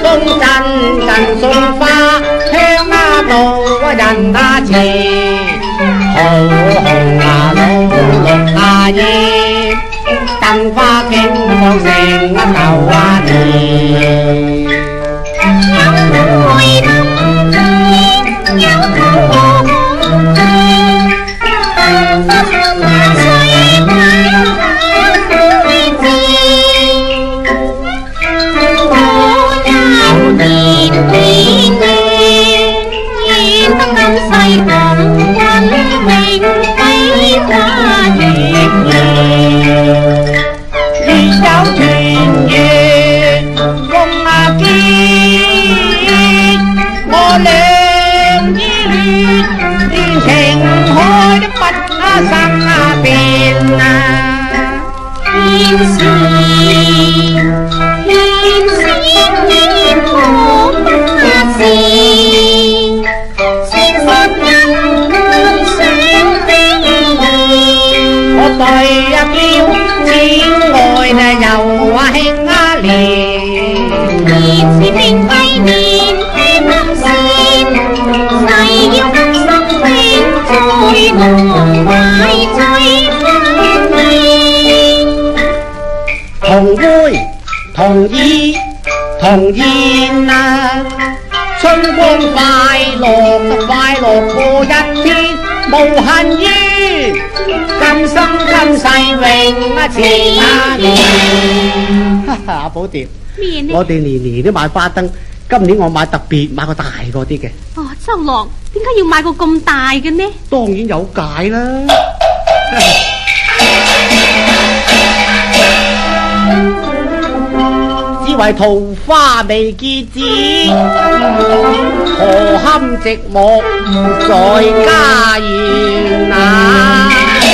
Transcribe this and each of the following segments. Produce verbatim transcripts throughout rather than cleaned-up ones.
送陣陣送花，香啊到人啊情，好紅啊老綠啊葉，燈花景放成啊舊啊年。有梅林子，有桃紅生啊變啊，天使天使天空一時，先發人想飛我對啊標此愛呢又啊興啊連，年是並非年輕能線，誓要得生命最濃懷最歡喜。同杯同意同宴啊，春光快樂快樂過一天，無恨於今生今世永啊情啊年。哈哈，阿寶蝶，我哋年年都買花燈，今年我買特別買個大個啲嘅。 哦，周郎，點解要買個咁大嘅呢？ 當然有解啦。只為桃花未結子，何堪寂寞在家園啊！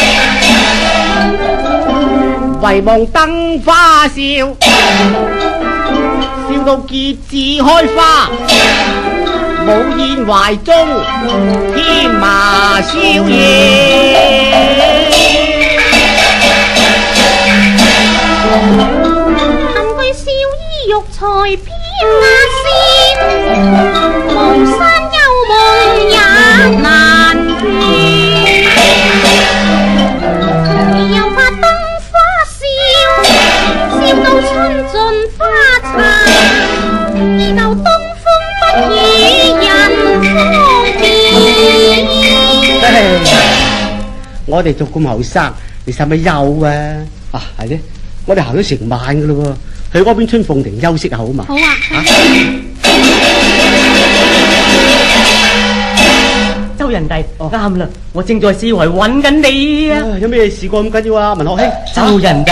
唯望燈花笑，笑到結子開花，冇燕懷中添麻宵夜。玉才偏壓線，巫山幽夢也難斷。又怕燈花笑，笑到春盡花殘，而留東風不與人方便。我哋仲咁後生，你使乜憂啊？啊，係咧，我哋行咗成晚噶咯喎。去嗰邊春鳳亭休息下好嘛？好啊！啊周人弟，啱啦、哦！我正在四圍揾緊你啊！ 有咩事過咁緊要啊？文學兄， 周人弟，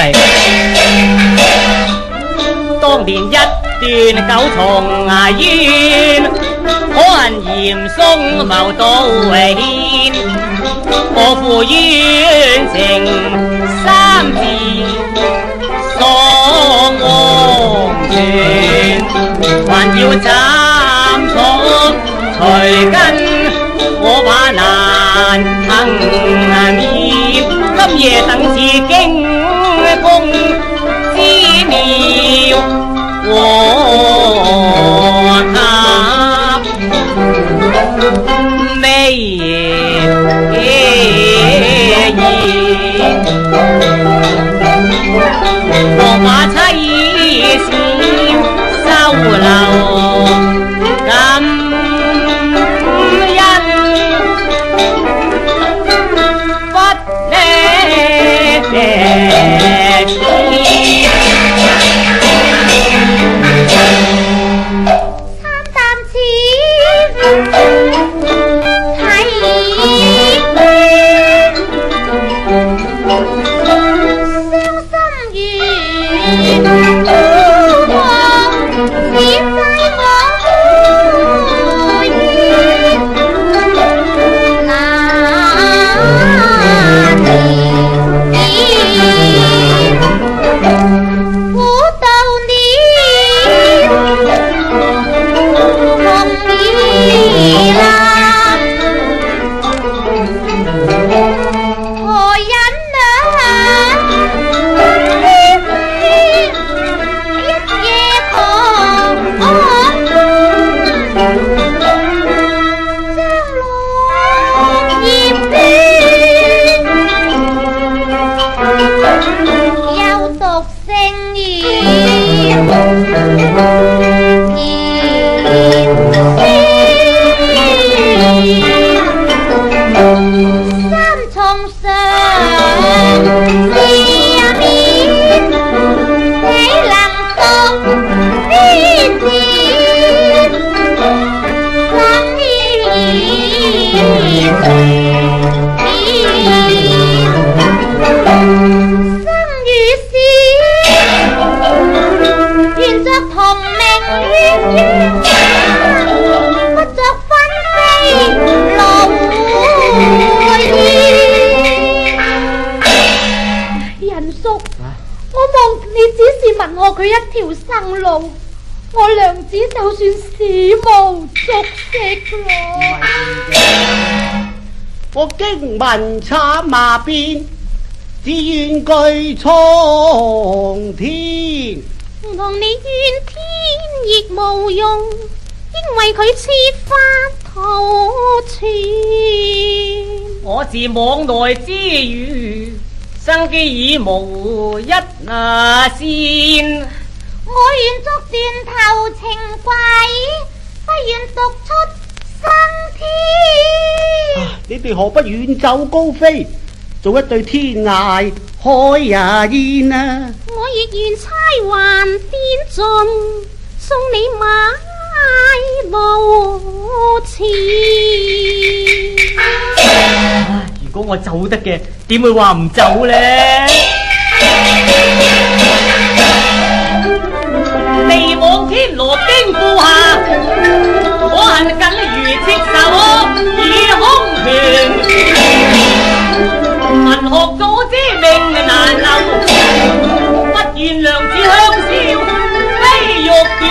當年一段九重崖冤，可恨嚴嵩謀道險，我負冤情三字。當王權還要斬錯隨根，我怕難幸免。今夜等次驚弓之妙，和合美言。落馬妻笑收留感恩，不呢過佢一條生路，我娘子就算死無足惜咯。 我經聞慘馬鞭，只願居蒼天。 同你怨天亦無用，因為佢設法逃竄。 我自往來之餘，生機已無一那先。 我願逐斷頭情鬼，不願獨出生天。 啊、你哋何不遠走高飛，做一對天涯海燕啊！ 我亦願差還邊盡，送你馬路前。 啊、如果我走得嘅，點會話唔走呢？地往天羅經布下，我恨緊如赤手以空拳。文學早知命難留，不願娘子香消非玉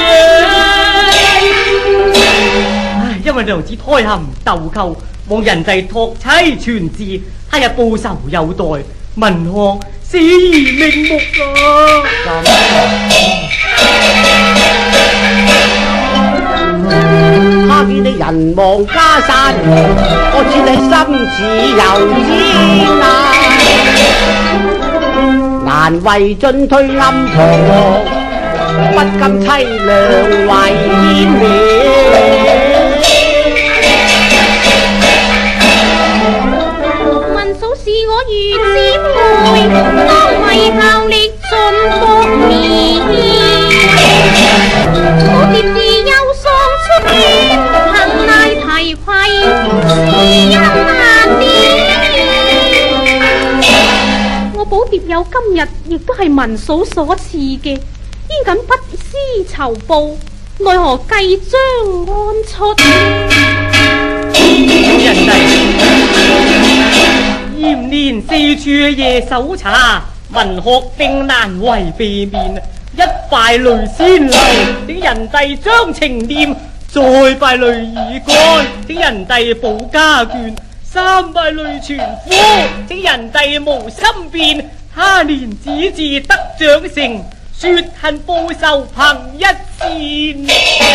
斷。唉，因為娘子胎含豆蔻，望人際託妻傳志，他日報仇有待，文學死而瞑目啊！ 他見你人亡家散，我知你心似油煎啊！難為進退暗藏，不甘凄涼為煙滅。 文嫂是我如姊妹，當為效力盡服面。我蝶自幼喪出天，憑賴提攜知音難辨。我寶蝶有今日，亦都係文嫂所賜嘅，焉敢不思酬報？奈何計將安出？ 人哋厭年四處夜搜查，文學定難為避免。一敗淚先流，請人弟將情念；再敗淚已乾，請人弟保家眷；三敗淚全夫，請人弟無心變。他年子嗣得長成，雪恨報仇憑一線。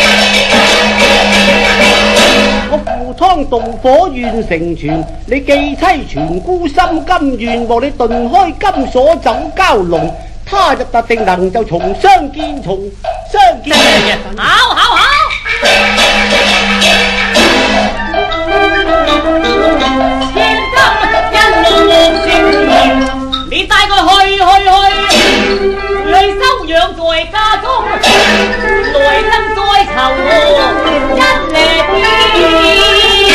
我赴湯蹈火願成全，你寄妻全孤心甘願，望你頓開金鎖走蛟龍。他日特定能就重相見，重相見。 好好好！千金一路望成年，你帶佢去去去，去收養在家中，來生再酬一力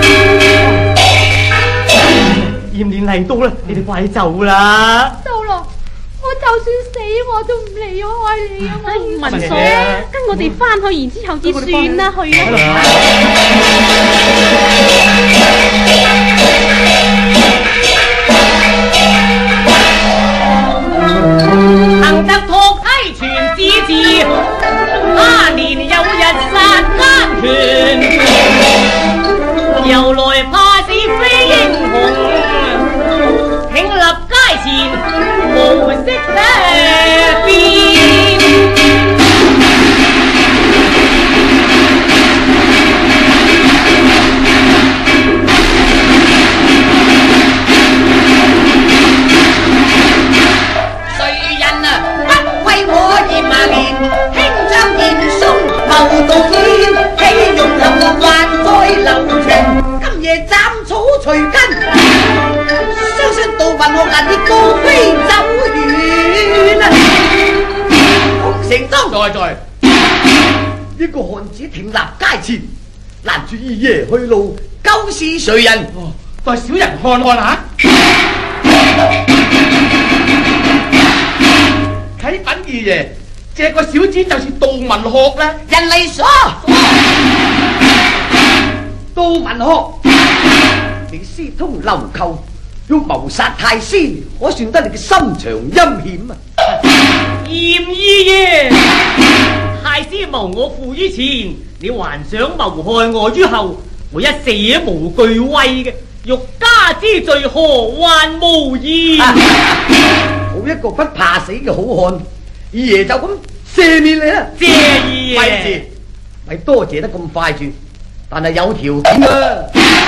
見。驗年嚟到啦，你哋快走啦！ 到咯。我就算死我都唔離開你啊！ 文嫂，跟我哋翻去，然之後至算啦，去啦。行得託妻傳子嗣，他年有日殺奸權，由來怕死非英雄，挺立街前。無色嘅變，誰人啊不為我而罵年？輕將嚴嵩謀道歉，豈用後患再流傳？今夜斬草除根。相信杜文學人亦高飛走遠啊！成當在在，呢個漢子挺立街前，攔住二爺去路，究是誰人？哦，待小人看看下。啟稟二爺，這個小子就是杜文學啦。 人嚟鎖， 杜文學，你私通流寇。要謀殺太師，可算得你嘅心腸陰險啊！ 二嚴二爺，太師謀我父於前，你還想謀害我於後，我一死無懼畏嘅，欲加之罪何患無言？ 好一個不怕死嘅好漢，二爺就咁赦免你啦。 謝二爺， 費事，咪多謝得咁快住，但係有條件啊。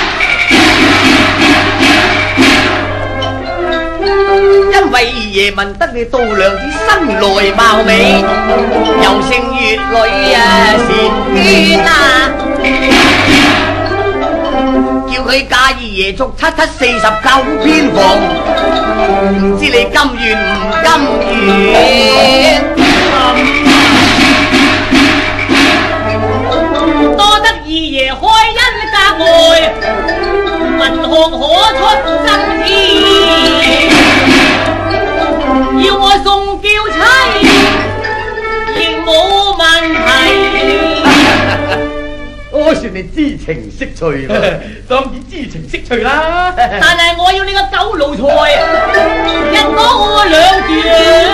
因為二爺聞得你度娘子生來貌美，又勝粵女啊善娟啊，叫佢嫁二爺續七七四十九偏房，唔知你甘願唔甘願？ 多得二爺開恩格外，文學可出真天。要我送嬌妻，亦冇問題。 我算你知情識趣啦，當然知情識趣啦。 但係我要你個狗奴才，一刀兩斷。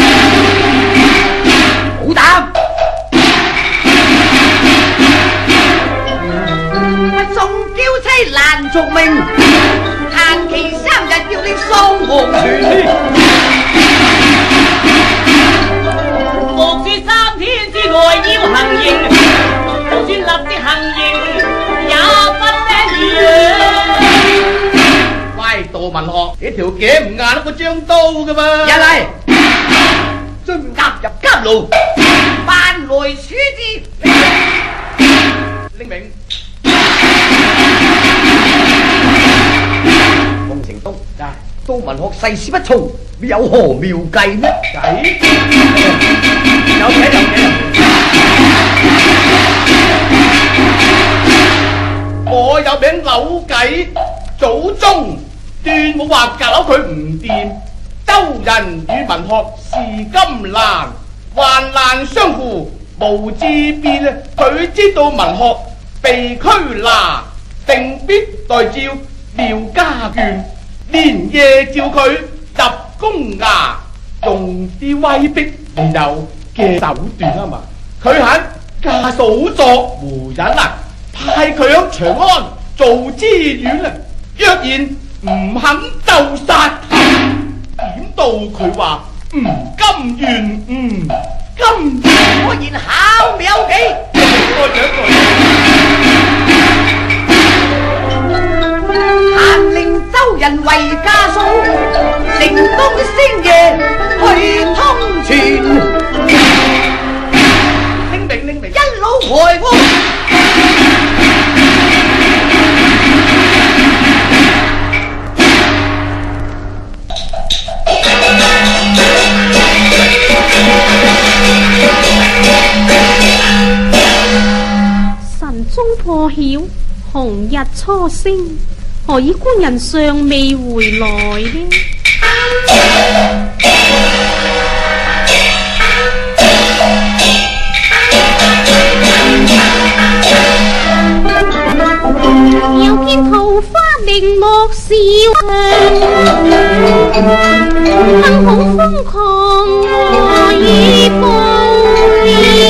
好膽！咪送嬌妻難續命，限期三日要你喪黃泉。 莫說三天之內要行刑，就算立即行刑也不得完。 喂，杜文學，你條頸唔硬得過張刀噶嘛？入嚟，進押入監牢，辦來處置。拎明。奉承東，杜文學世事不從，你有何妙計呢？計有嘅有嘅。我有名扭計，祖宗斷冇話搞佢唔掂。周人與文學是金蘭，患難相扶，無自辯。佢知道文學被拘拿，定必代召廖家眷，連夜召佢入宮衙，用啲威逼利誘嘅手段啊嘛。佢肯嫁嫂作胡人啊，派佢響長安做知縣啊。若然唔肯就殺，點到佢話唔甘願，唔甘願，果然巧妙計。多謝多謝。限令周人為家嫂，城東星夜去通傳。拎明拎明，一老害我。 晨鐘破曉，紅日初升，何以官人尚未回來呢？又見桃花零落笑向，更恐瘋狂和已報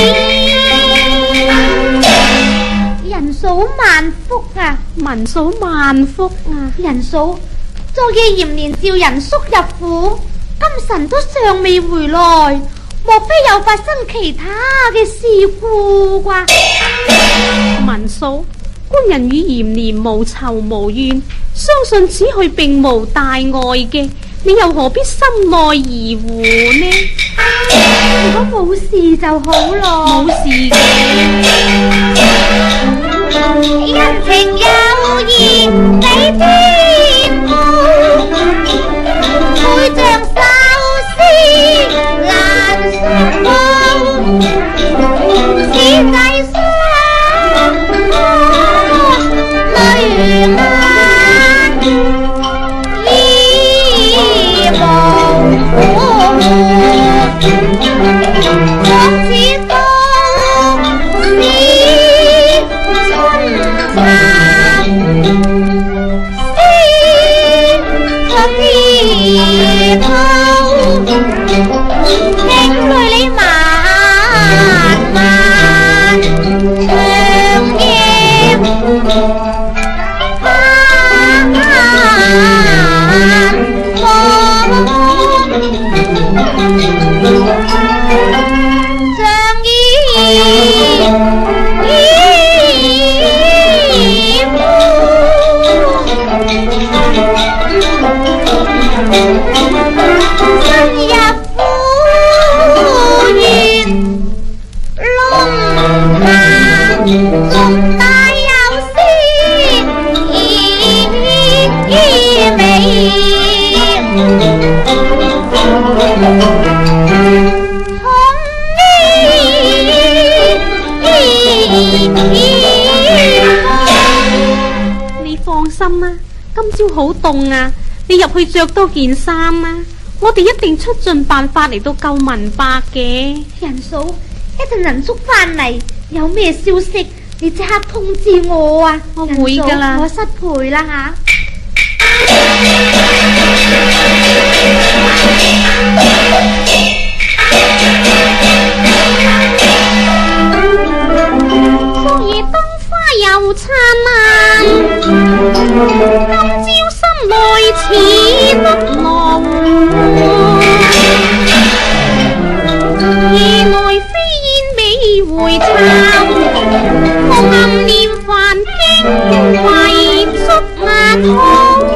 人嫂萬福啊！ 文嫂萬福啊！ 人嫂，昨夜嚴年召人叔入府，今晨都尚未回來，莫非又發生其他嘅事故啩？ 文嫂，官人與嚴年無仇無怨，相信此去並無大礙嘅，你又何必心內疑糊呢？ 如果冇事就好咯。 冇事嘅。 人情友誼比天高，配像壽司難相報，此際相淚眼已無果，往此風仲大有詩美。 你放心啦，今朝好凍啊，你入去着多件衫啊，我哋一定出盡辦法嚟到救文伯嘅。 人嫂，一陣人叔翻嚟，有咩消息你即刻通知我啊！ 我會㗎啦， 我失陪啦吓。 昨夜燈花又燦爛，今朝心內似不落。夜來飛燕未回巢，我暗念凡經遺囑難空。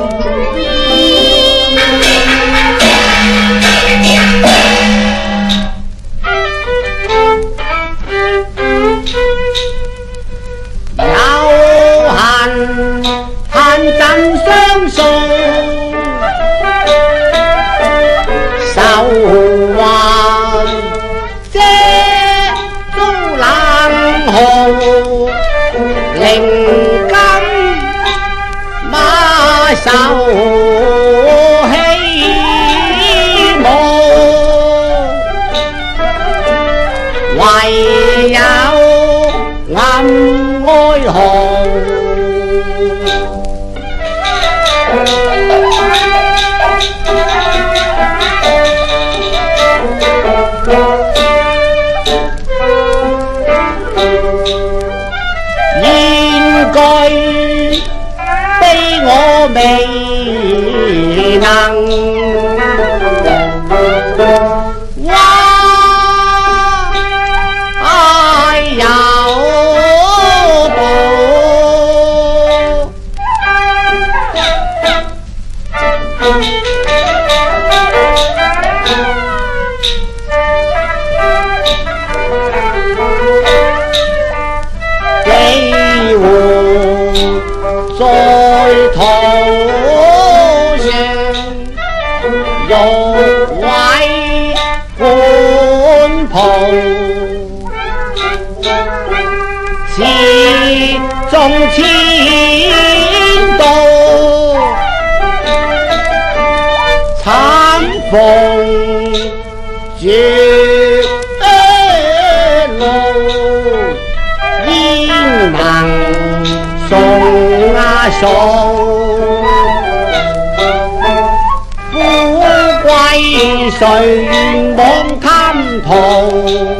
有恨恨怎相送，愁懷遮都冷酷，靈金馬受希望，唯有暗哀號。言句悲我未能在途上欲毀本袍，此中千道慘逢絕路，焉能送啊送，富貴誰願妄貪圖？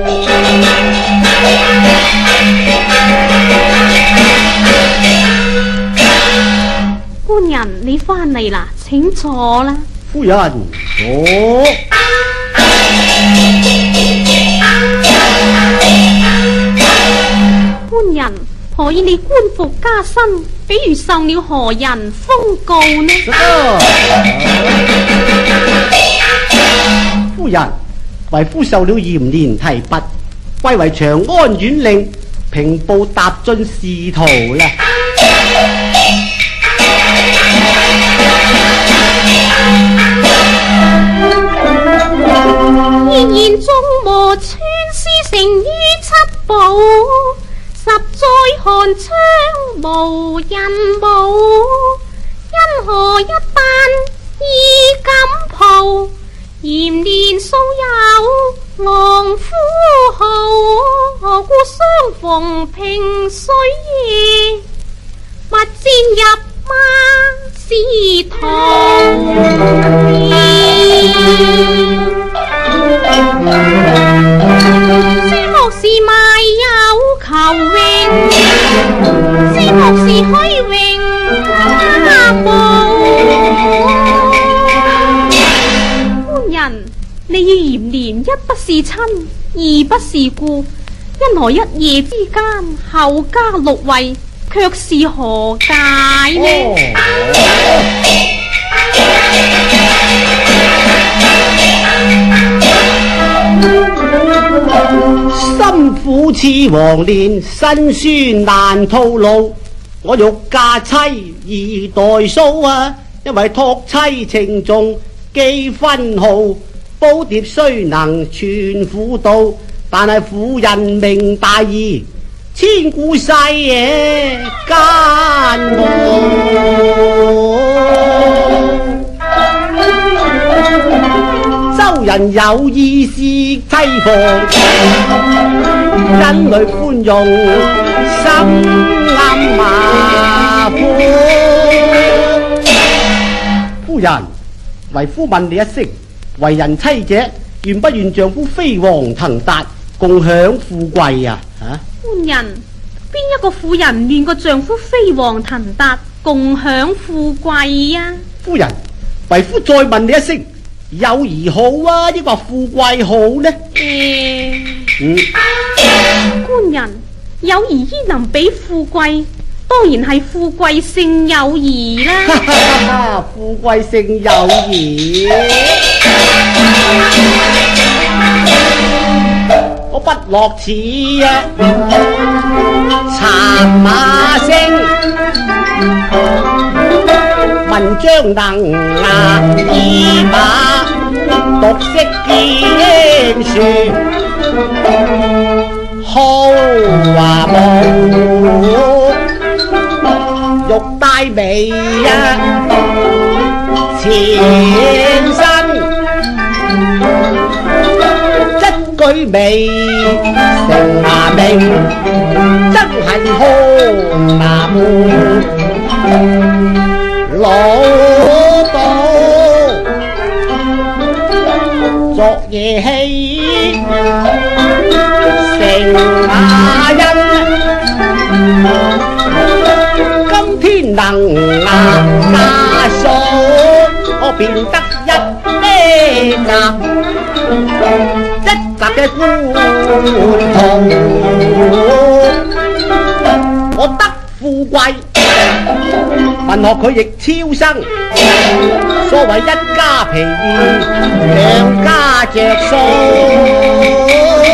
官人，你翻嚟啦，請坐啦。 夫人，坐。 官人，何以你官服加身，比如受了何人封告呢？ 夫人，為夫受了嚴年提拔，貴為長安縣令，平步踏進仕途啦。 然言眾磨穿絲成於七寶，十載寒窗無人舞，因何一旦衣錦袍，嚴年素有昂夫號，何故相逢平水夜，勿戰入馬仕堂。知莫是賣友求榮，知莫是虛榮家暴。官人，你與嚴年一不是親，二不是故，因何一夜之間後加六位，卻是何解呢？ 哦辛苦似黃連，辛酸難吐露。我欲嫁妻二代蘇啊，因為託妻情重記分號，寶碟雖能傳婦道，但係婦人明大義，千古世嘢奸惡。周人有意是妻房，因淚寬容心暗馬虎。夫人，為夫問你一聲，為人妻者，願不願丈夫飛黃騰達，共享富貴啊？啊！ 官人，邊一個婦人唔願個丈夫飛黃騰達，共享富貴啊？ 夫人，為夫再問你一聲，友誼好啊，抑或富貴好呢？ 誒， 嗯， 官人，友誼焉能比富貴？當然係富貴勝友誼啦。 富貴勝友誼，我不樂此啊！策馬聲，文章能牙二馬，獨識劍術，豪華無。玉帶眉啊，前身一句眉成牙名，真係看牙門老道昨夜戲成牙印。能拿家數，我變得一咩集，一集嘅官途，我得富貴，文學佢亦超生。所謂一家皮二，兩家着數。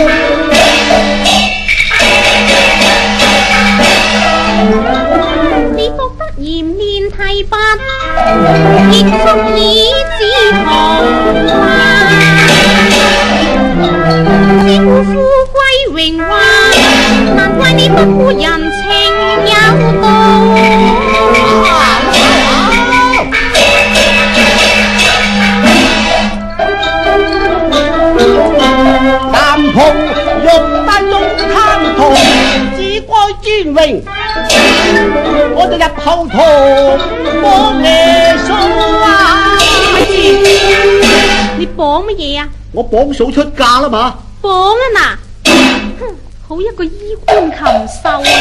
嚴練提拔，亦足以自豪。自古富貴榮華，難怪你不顧人情有道。 南浦玉帶中貪圖，只該尊榮。我就入後堂幫耶穌啊！ 你綁乜嘢啊？ 我綁嫂出嫁啦嘛！ 綁啊嗱！哼，好一個衣冠禽獸啊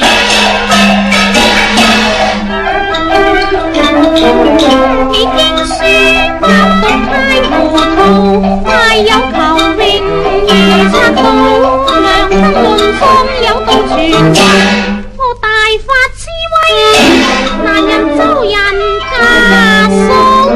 你！已經輸得太糊塗，快有求榮如賊到，良心論中有道傳。大發慈威，難人周人家數。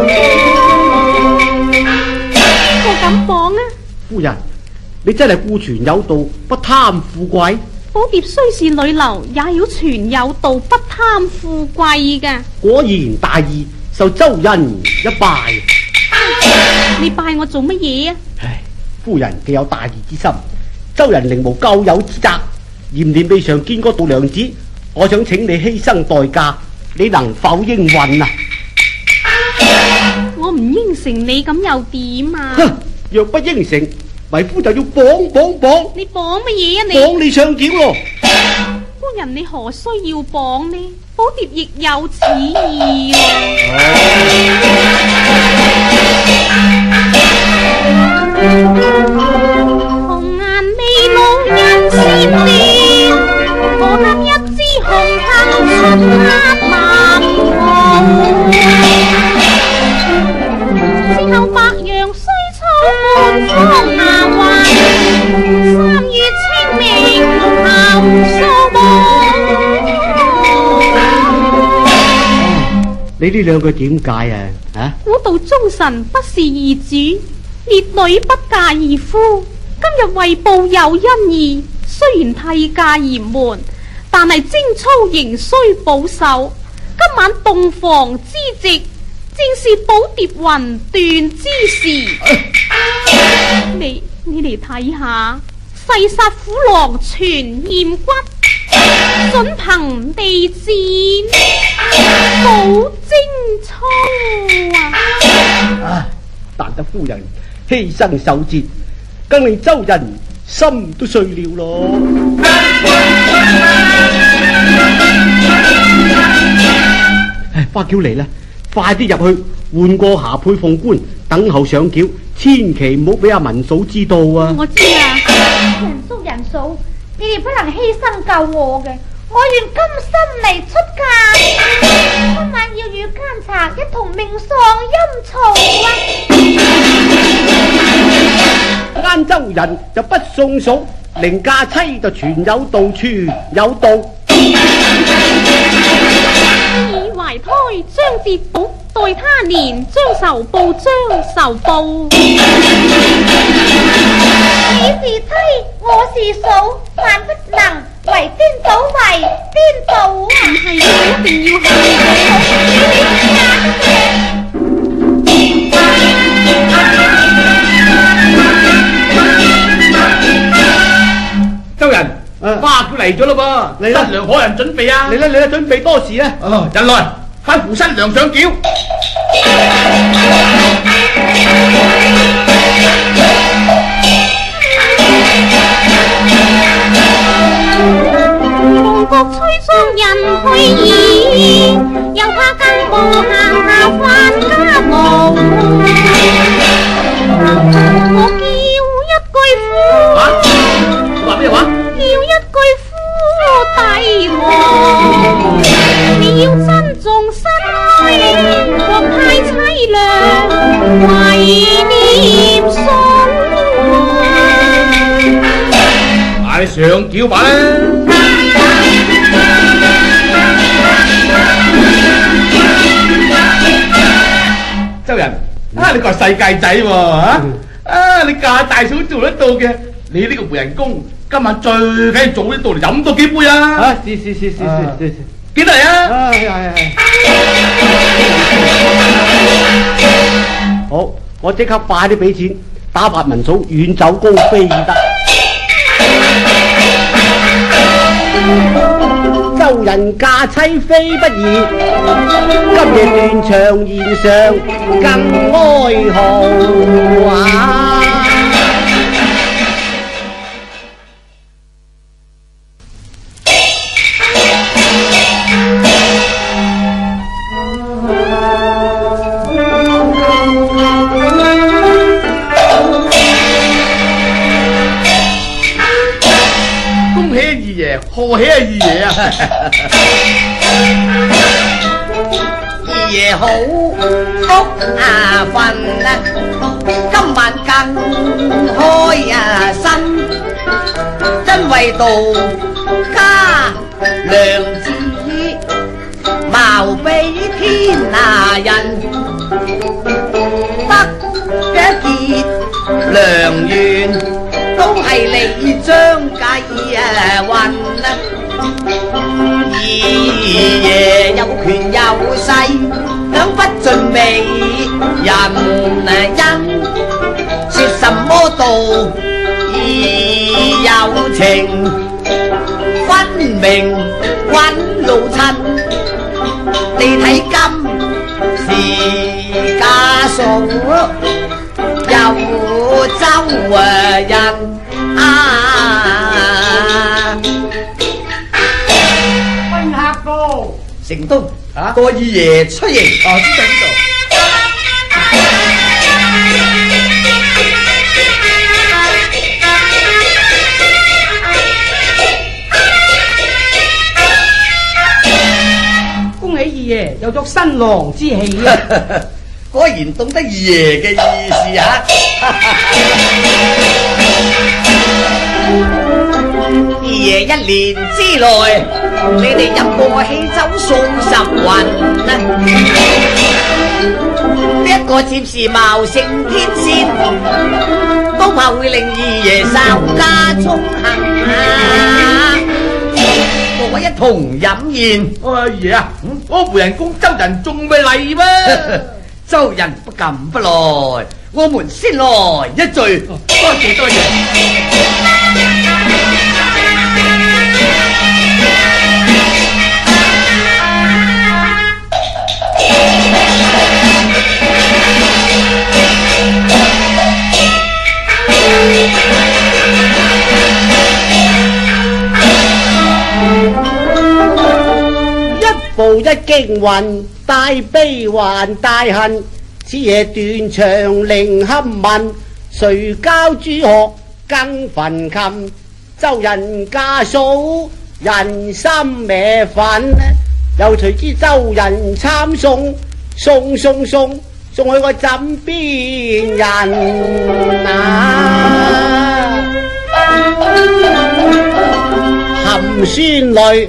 邊個敢綁啊？ 夫人，你真係顧全有道，不貪富貴。 寶碟雖是女流，也要全有道，不貪富貴噶。 果然大義，受周人一拜。 你拜我做乜嘢啊？ 唉，夫人既有大義之心，周人另無救有之責。嫌你未嘗見過道娘子，我想請你犧牲代價，你能否應允啊？ 我唔應承你咁又點啊？ 哼！若不應承，為夫就要綁綁綁。 你綁乜嘢啊你？ 綁你上轎咯！ 官人你何需要綁呢？寶碟亦有此意啊！紅顏未老人先烈，我擔一支紅杏出黑南紅。之後白楊雖粗半方下環，三月清明後數夢。 你呢兩句點解啊？啊！ 古道忠臣不是兒主，烈女不嫁兒夫， 今日為報有恩義，雖然替嫁嚴門，但係貞操仍需保守。今晚洞房之夕，正是寶蝶雲斷之時。你你嚟睇下，誓殺虎狼全驗骨，准憑地氈保貞操啊！ 啊！但得夫人犧牲守節，更令周人心都碎了咯。唉，花轎嚟啦，快啲入去換過霞帔鳳冠，等候上轎，千祈唔好俾阿文嫂知道啊！ 我知啊， 人叔人嫂，你哋不能犧牲救我嘅，我願甘心嚟出嫁。今晚要與奸賊一同命喪陰曹啊！ 啱周人就不送嫂，凌嫁妻就全有道，全有道。 已懷胎將節補，待他年將仇報，將仇報。 你是妻，我是嫂，萬不能為顛倒為顛倒啊！ 唔係啊，一定要係。 周人，花轎嚟咗咯噃， 嚟啦新娘可人準備啊！ 嚟啦嚟啦，準備多時啦！ 哦，人來，快扶新娘上轎。 夢覺吹霜人去矣，又怕更無行下返家務。我叫一句夫， 啊？話咩話？ 叫一句夫弟我，你要珍重身軀，國太凄涼，懷念送快上轎吧啦！周人，啊你個世界仔喎，啊啊你嫁大嫂做得到嘅，你呢個媒人公今晚最緊要早啲到嚟飲多幾杯啊！ 啊，是是是是是是， 幾多嚟啊？ 係係係。好，我即刻快啲俾錢，打發文嫂遠走高飛得。周人嫁妻非不易，今夜斷腸弦上更哀號啊！ 賀喜啊，二爺啊！ 二爺好福啊份啊，今晚更開啊心，因為到家娘子貌比天下人，得一結良緣。都係你張計啊運啊！二爺有權有勢，享不盡美人恩。說什麼道義有情，分明揾老襯。你睇今時家數有周人啊！ 賓客到， 成都啊， 個二爺出迎。 哦，知道知道。 恭喜二爺有咗新郎之喜啊！ 果然懂得二爺嘅意思啊！二爺一年之內，你哋飲過喜酒送十雲啊！ 呢一個妾侍貌勝天仙，都怕會令二爺稍加寵幸啊！各位一同飲宴。 阿爺啊，我媒人公周人仲未嚟咩？ 周人不敢不來，我們先來一聚。 多謝多謝。 一步一驚魂，大悲還大恨。此夜斷腸令堪問，誰教朱學更焚琴？周人家嫂人心歪憤，又隨之周人參送，送送送送去個枕邊人啊！含酸淚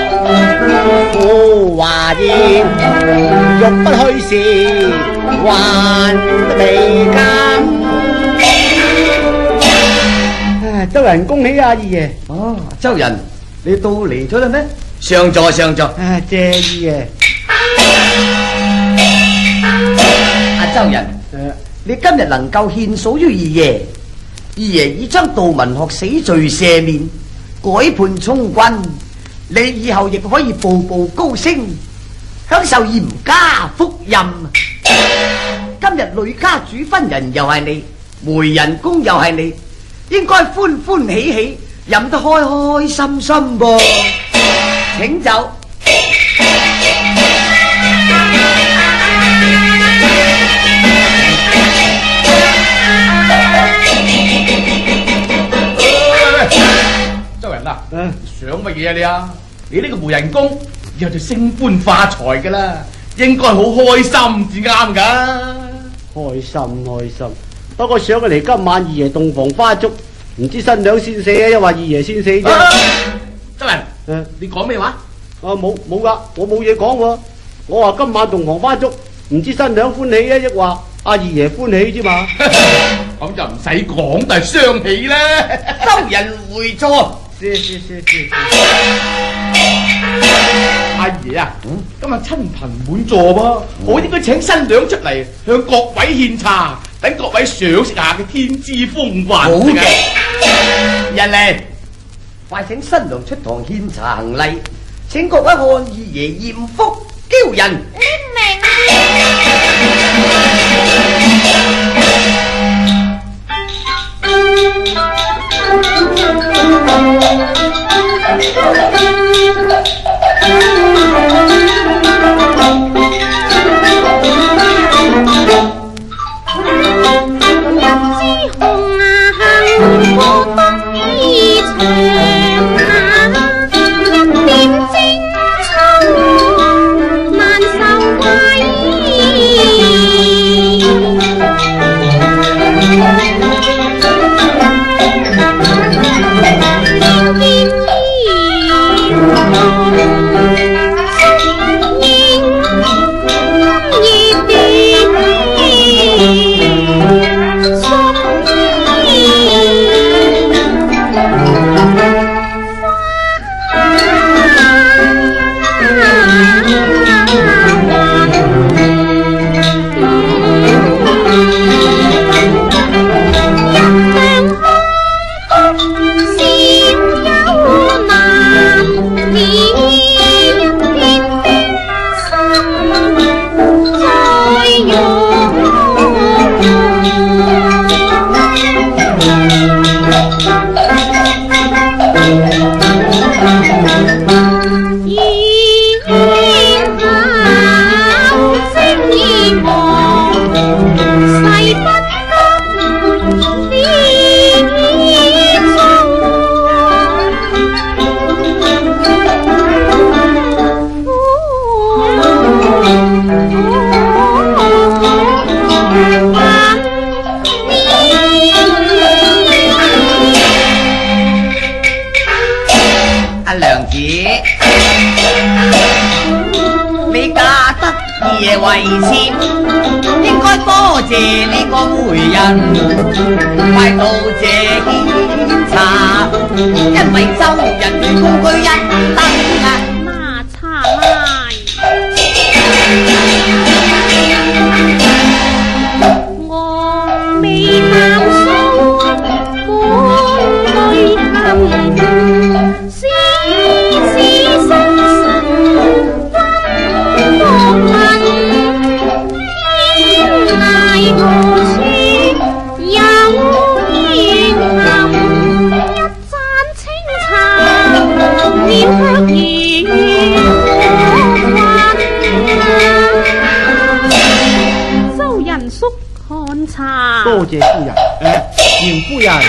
富華宴，欲不虛時還未敢。周人恭喜啊，二爺！ 哦，周人，你到嚟咗啦咩？上座上座。 啊，謝二爺。 阿周人，誒，你今日能夠獻數於二爺，二爺已將杜文學死罪赦免，改判充軍，你以後亦可以步步高升，享受嚴家福蔭。今日呂家主分人又係你，媒人公又係你，應該歡歡喜喜，飲得開開心心噃。請走。 周人啊，嗯、想乜嘢啊你啊？你呢個媒人公以後就升官發財噶啦，應該好開心至啱噶。 開心開心，不過想佢嚟今晚二爺洞房花燭，唔知新娘先死啊，又話二爺先死啫。 啊、周人， 誒、啊， 你講咩話？ 啊冇冇噶，我冇嘢講喎。我話今晚洞房花燭，唔知新娘歡喜啊，亦話阿二爺歡喜啫嘛。 咁就唔使講，但係雙喜啦。 周人會座。 是是是是。 阿爺啊，嗯、今日親朋滿座噃，嗯、我應該請新娘出嚟向各位獻茶，等各位賞識下嘅天資風雲。好嘅， 人嚟，快請新娘出堂獻茶行禮，請各位看二爺艷福驕人。 明。 爺，你嫁得二爺為妾，應該多謝呢個媒人，快到謝檢查，因為周人佢高居一等啊！ 那茶來，我未淡數滿淚痕，絲絲生生溫國民，天涯何處有緣含，一盞清茶念卻如周仁叔看茶， 多謝夫人。誒，嚴夫人，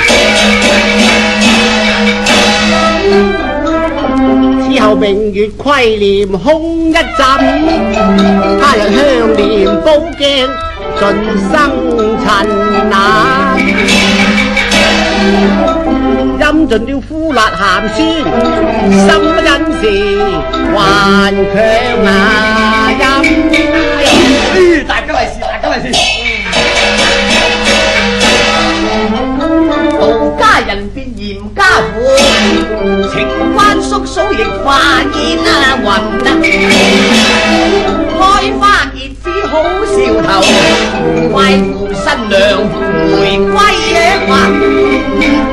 此後明月虧簾空一枕，他日香蓮寶鏡盡生塵啊！飲盡了苦辣鹹鮮，心不忍時還強啊飲。 哎，大家利是，大家利是。 杜家人變嚴家婦，情關叔嫂亦化煙啊暈得，開花結子好兆頭，怪父新娘回歸嘅話。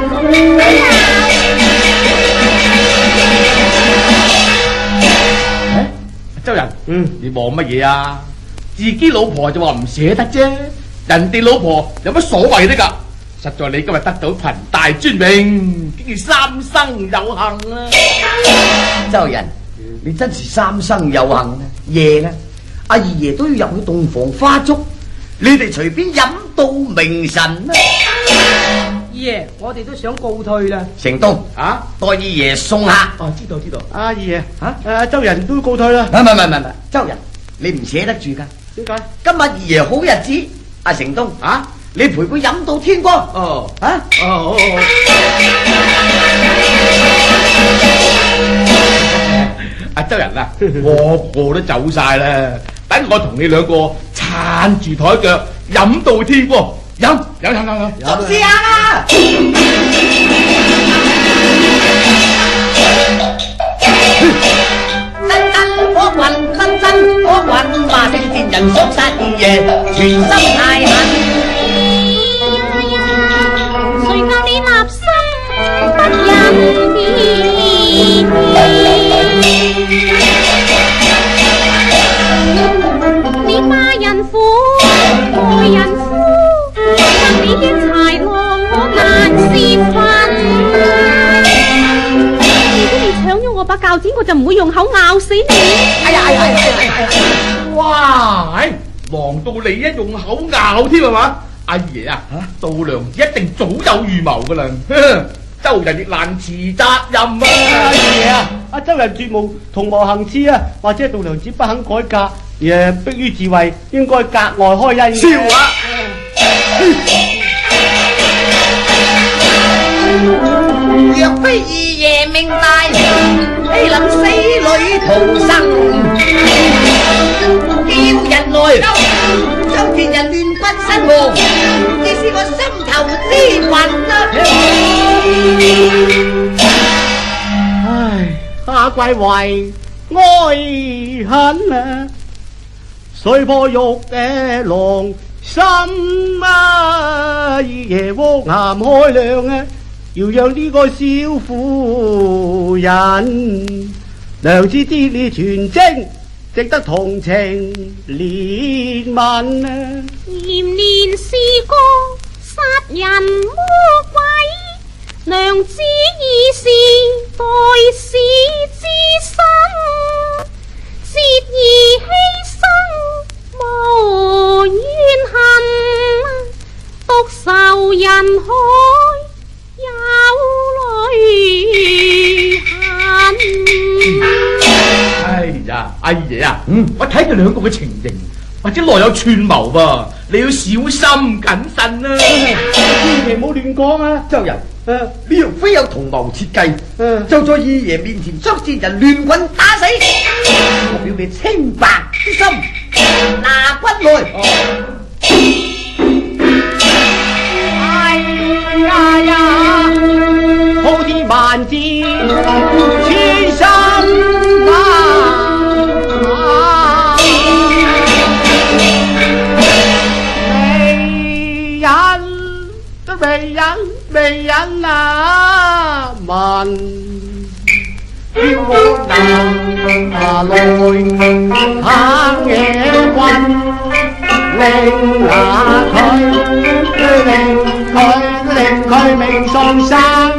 周人，嗯，你望乜嘢啊？自己老婆就話唔捨得啫，人哋老婆有乜所謂的㗎？實在你今日得到裙帶尊榮，竟然三生有幸啊！ 周人，你真是三生有幸啊！夜啦，阿二爺都要入去洞房花燭，你哋隨便飲到明晨啦。 二爺，我哋都想告退啦。 成東啊， 代二爺送客。 哦，知道知道。 阿爺嚇， 誒周人都告退啦。 唔係唔係唔係，周人，你唔捨得住㗎？ 點解？ 今日二爺好日子，阿成東啊， 你陪佢飲到天光。 哦， 啊， 哦，阿周人啊，個個都走晒啦，等我同你兩個撐住台腳，飲到天光，飲飲飲飲飲。 做事啊！真真火雲，真真火雲，罵聲賤人所殺二爺，全心太狠。 誰教你立心不忍變？你罵人婦，愛人夫，得你嘅豺狼我難是分。如果你搶咗我把鉸剪，我就唔會用口咬死你。 哎呀哎呀哎呀哎呀！ 哇，唉，忙到你一用口咬添係嘛？阿爺啊，度娘子一定早有預謀噶啦，周人亦難辭責任啊！ 阿爺啊，阿周人絕無同謀行刺啊，或者杜娘子不肯改嫁，而迫於自衛，應該格外開恩。 笑啊！ 若非二爺命大，豈能死裏逃生？叫人來，將田人亂不身亡，這是我心頭之憤啊！ 唉，下跪為愛恨啊，碎破玉嘅狼心啊，二爺汪涵開亮啊！要讓呢個小婦人娘子知你全精，值得同情憐憫啊！ 年年是個殺人魔鬼，娘子已是代世之身，節而犧牲無怨恨，獨受人海。有淚痕。 哎呀，阿爺啊，嗯，我睇佢兩個嘅情形，或者內有串謀噃，你要小心謹慎啊！ 千祈唔好亂講啊！ 周人， 呢樣非有同謀設計，就在二爺面前將賤人亂棍打死，我表你清白之心，拿軍來。 哎呀呀，好啲萬箭千心啊！美人，美人，美人啊！問叫我拿來行夜運，令下佢，令佢，令佢命喪生。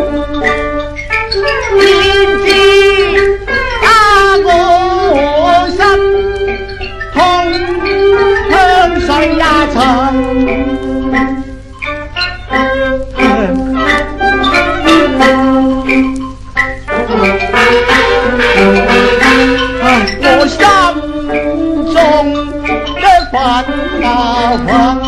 點知啊我心痛香水也沉。我心中的憤啊憤，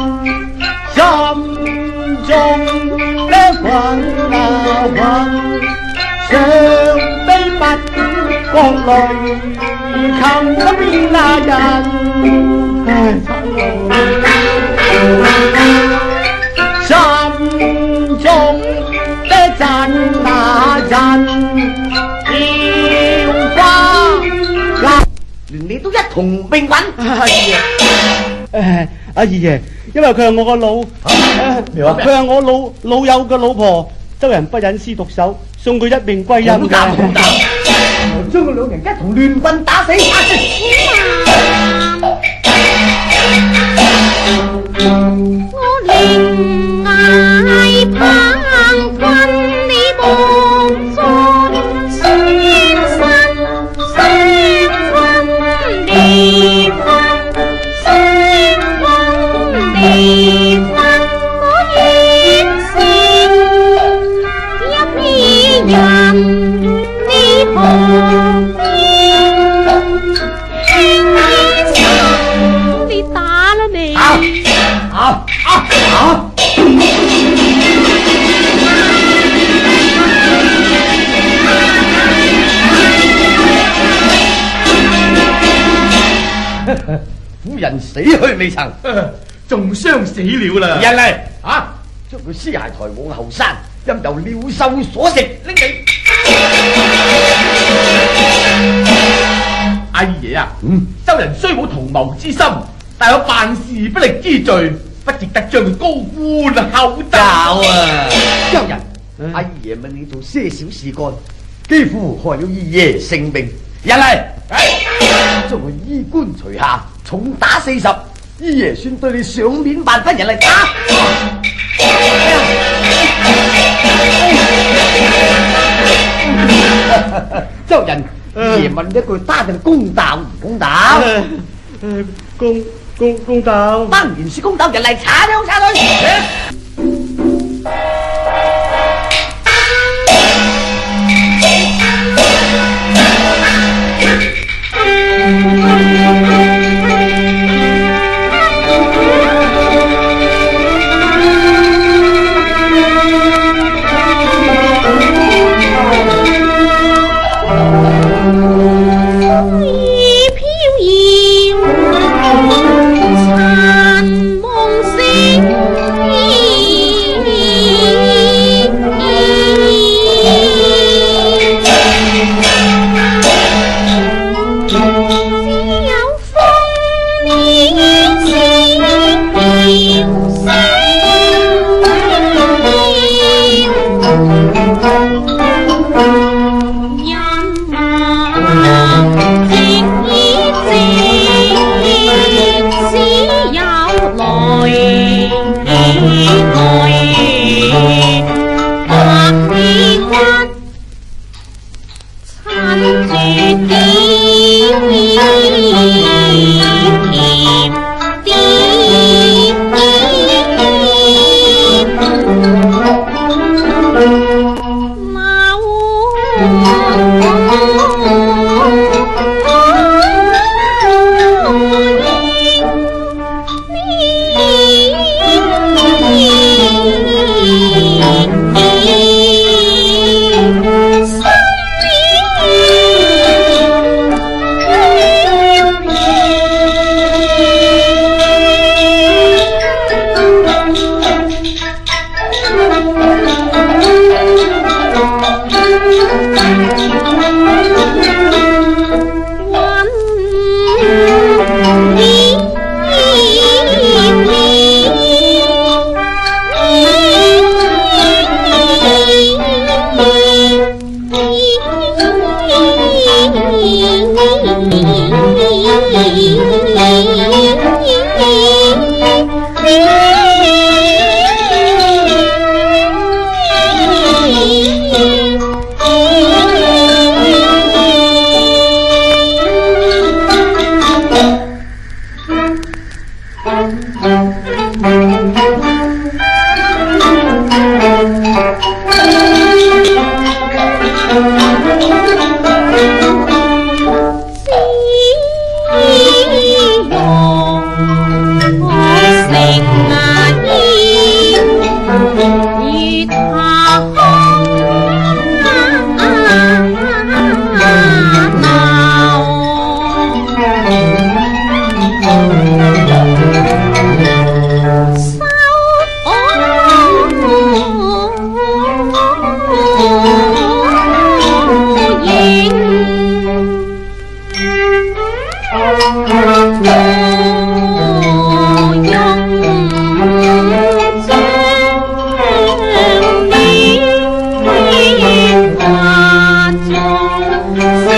心中的憤啊憤，常悲不覺淚琴嗰邊那人，唉心中的震啊震，要花。 連你都一同命運。 阿爺，誒阿二爺，因為佢係我個老，佢係我老老友嘅老婆，周人不忍師毒手，送佢一命歸陰嘅。 好膽，將佢兩人一同亂棍打死。 我靈崖棒棍，你望盡先生。地分，星分地分，我願成一美人，你何必輕生？你打啦你！啊啊啊啊！ 夫人死去未曾， 仲傷死了啦！ 人嚟啊！將佢屍骸抬往後山，任由鳥獸所食，拎嚟。 阿爺啊，嗯，周人雖冇同謀之心，但有辦事不力之罪，不值得將佢高官厚德啊！ 周人，嗯、阿爺問你做些小事幹，幾乎害了二爺性命。人嚟，將佢衣冠除下，重打四十，二爺算對你賞面萬分。人嚟打！周人，二爺問一句，擔定公道唔公道？ 誒公公公道， 當然是公道。人嚟查兩查佢。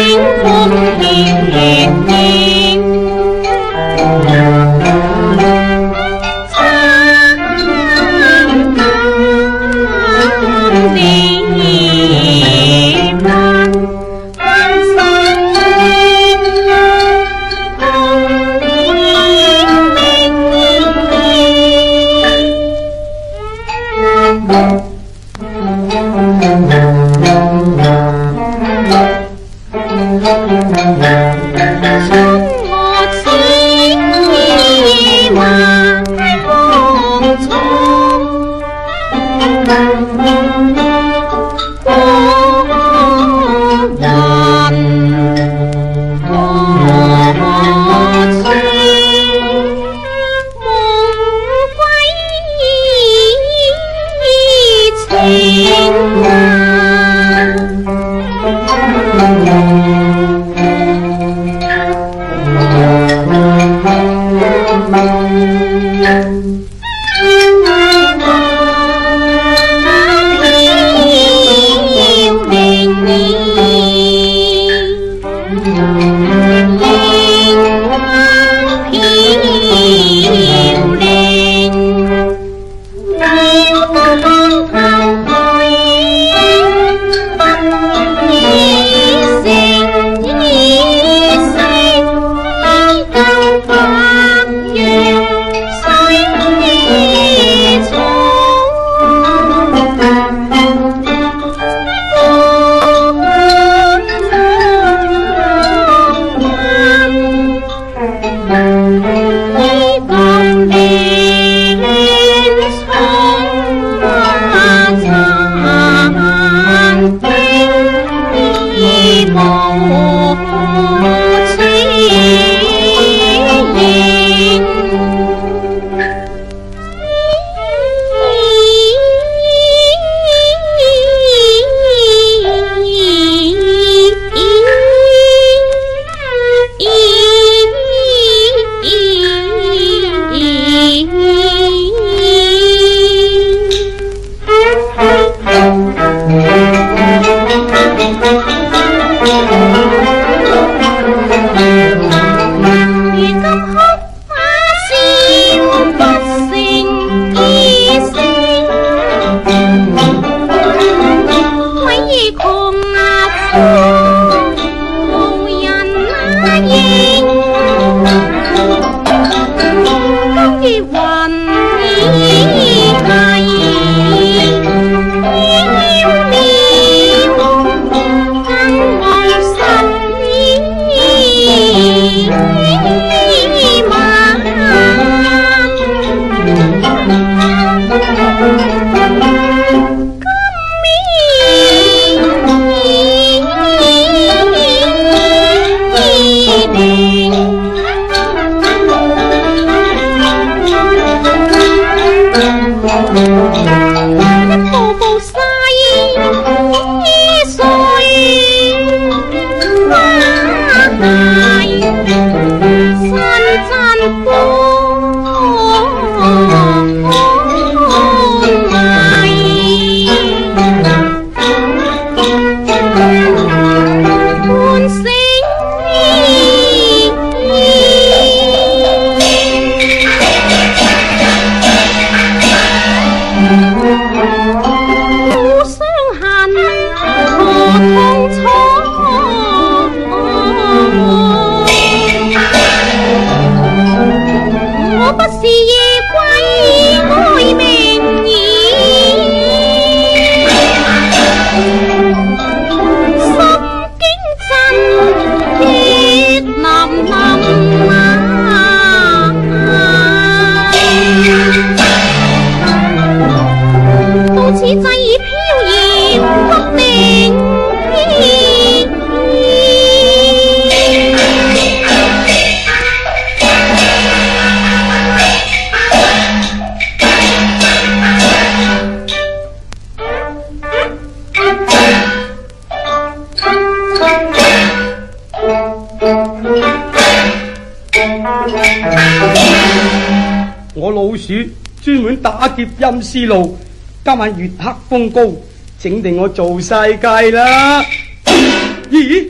我老鼠專門打劫陰司路，今晚月黑風高，整定我做世界啦！咦，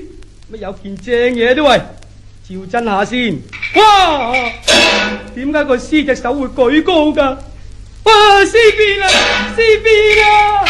乜有件正嘢啫喂，照真下先。哇！點解個獅隻手會舉高噶？哇！屍變啊！屍變啊！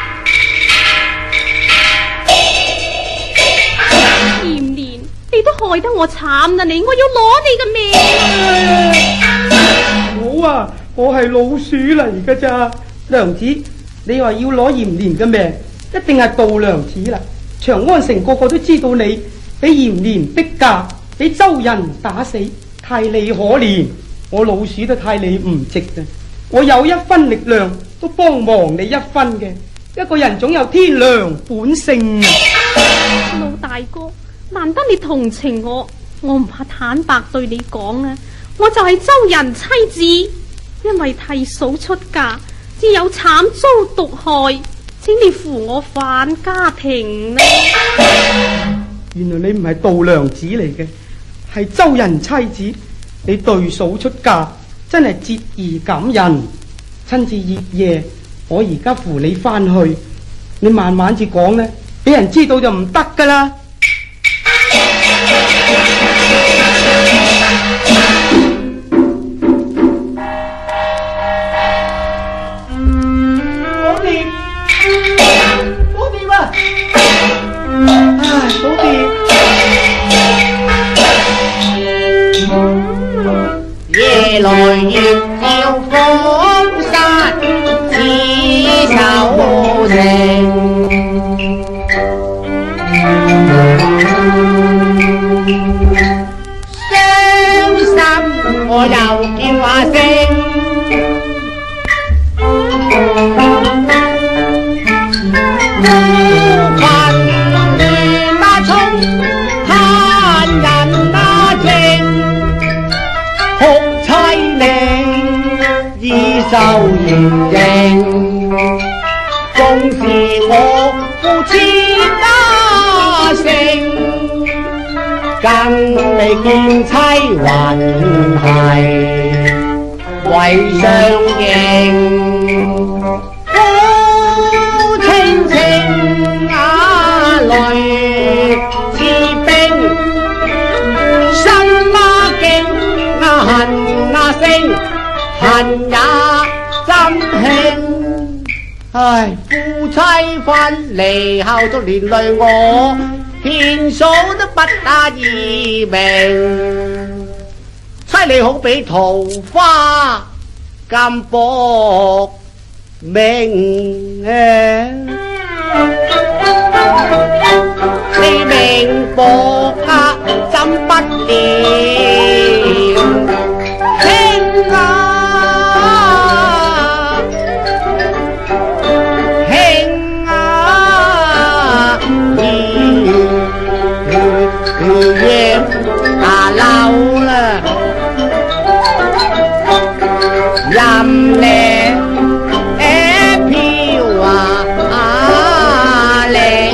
炎蓮，你都害得我慘啦！你，我要攞你嘅命！ 好啊，我係老鼠嚟噶咋？娘子，你話要攞炎蓮嘅命，一定係度娘子啦。長安城個個都知道你俾炎蓮逼嫁，俾周人打死，太你可憐。我老鼠都太你唔值啊！我有一分力量都幫忙你一分嘅。一個人總有天良本性。 老大哥，難得你同情我，我唔怕坦白對你講啊，我就係周人妻子，因為替嫂出嫁，只有慘遭毒害，請你扶我返家庭啦。 原來你唔係度娘子嚟嘅，係周人妻子。你對嫂出嫁真係節義感人。親自熱夜，我而家扶你翻去，你慢慢至講呢，俾人知道就唔得噶啦。 嫂弟，嫂弟啊！唉，嫂弟。夜來月照風沙，只手情。傷心我又叫下聲，煩亂那衝，貪人那情。哭凄厲，衣袖嚴正，縱是我負千打勝，更未見妻還係為相認，苦清清眼淚似冰，心啊驚。恨啊聲，恨也真興。唉，夫妻分離後，都連累我，獻嫂都不得意命。妻你好比桃花咁薄命啊！你命薄啊，怎不了？兄啊，兄啊，夜打漏啦，任你飄啊靈。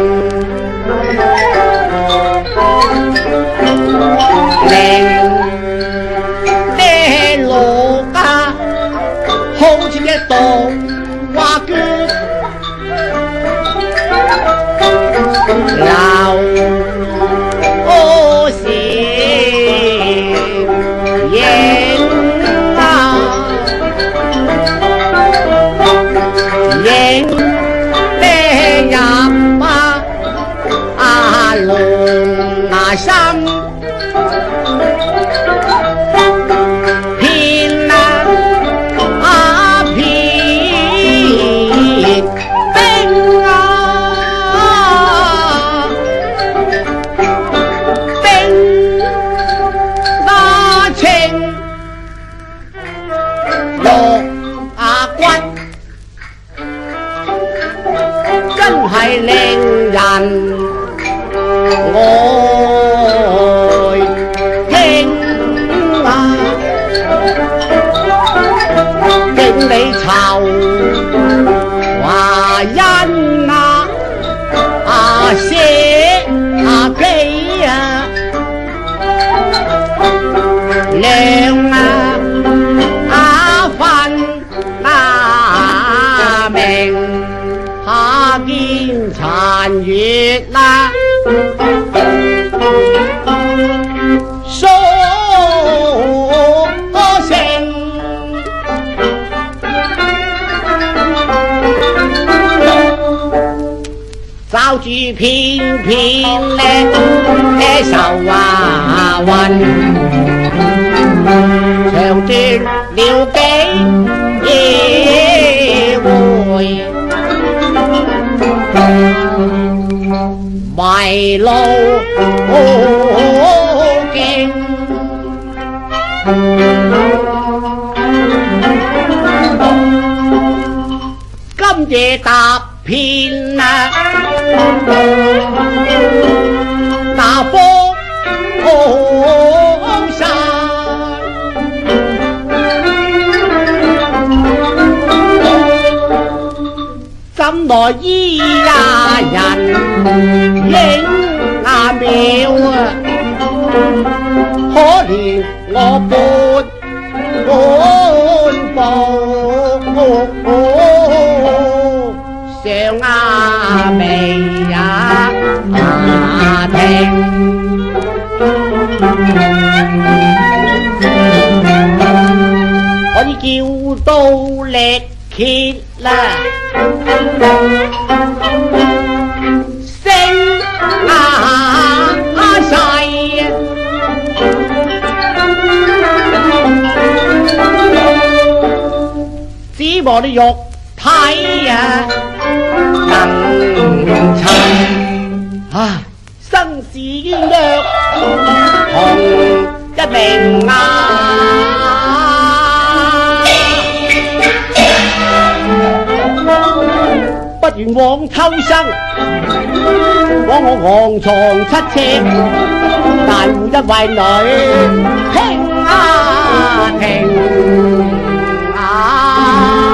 好似一朵花卷，流我是影啊，影的入啊啊龍啊心。係令人我數聲，找住片片咧嘅愁啊雲，長斷了幾回，迷路徑。今夜踏遍啊，大風山，怎奈依呀人影啊妙啊，可憐我半半步上啊未啊啊停，可以叫到力竭啦，聲啊細，只望啲肉體啊能尋，唉，生死冤約同一命啊！不願往偷生，枉我昂藏七尺，但一位女聽啊停啊！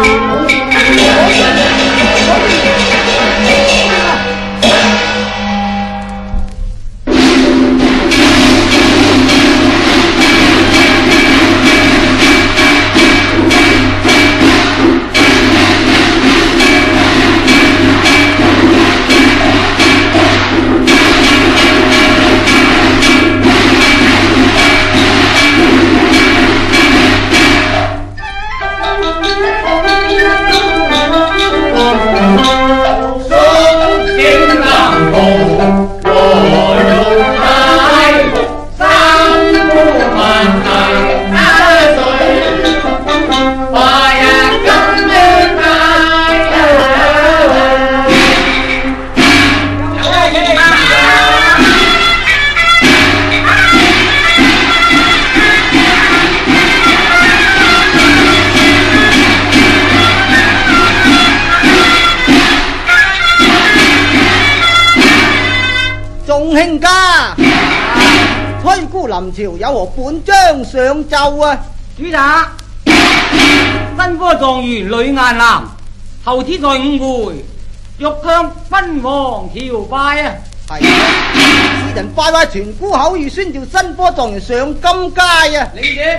卿家，吹姑臨朝有何本章上奏啊？ 主宅，新科狀元呂雁南，後天在五會，欲向君王朝拜啊！ 係啊，使人快快傳姑口諭，宣召新科狀元上金階啊！ 李姐，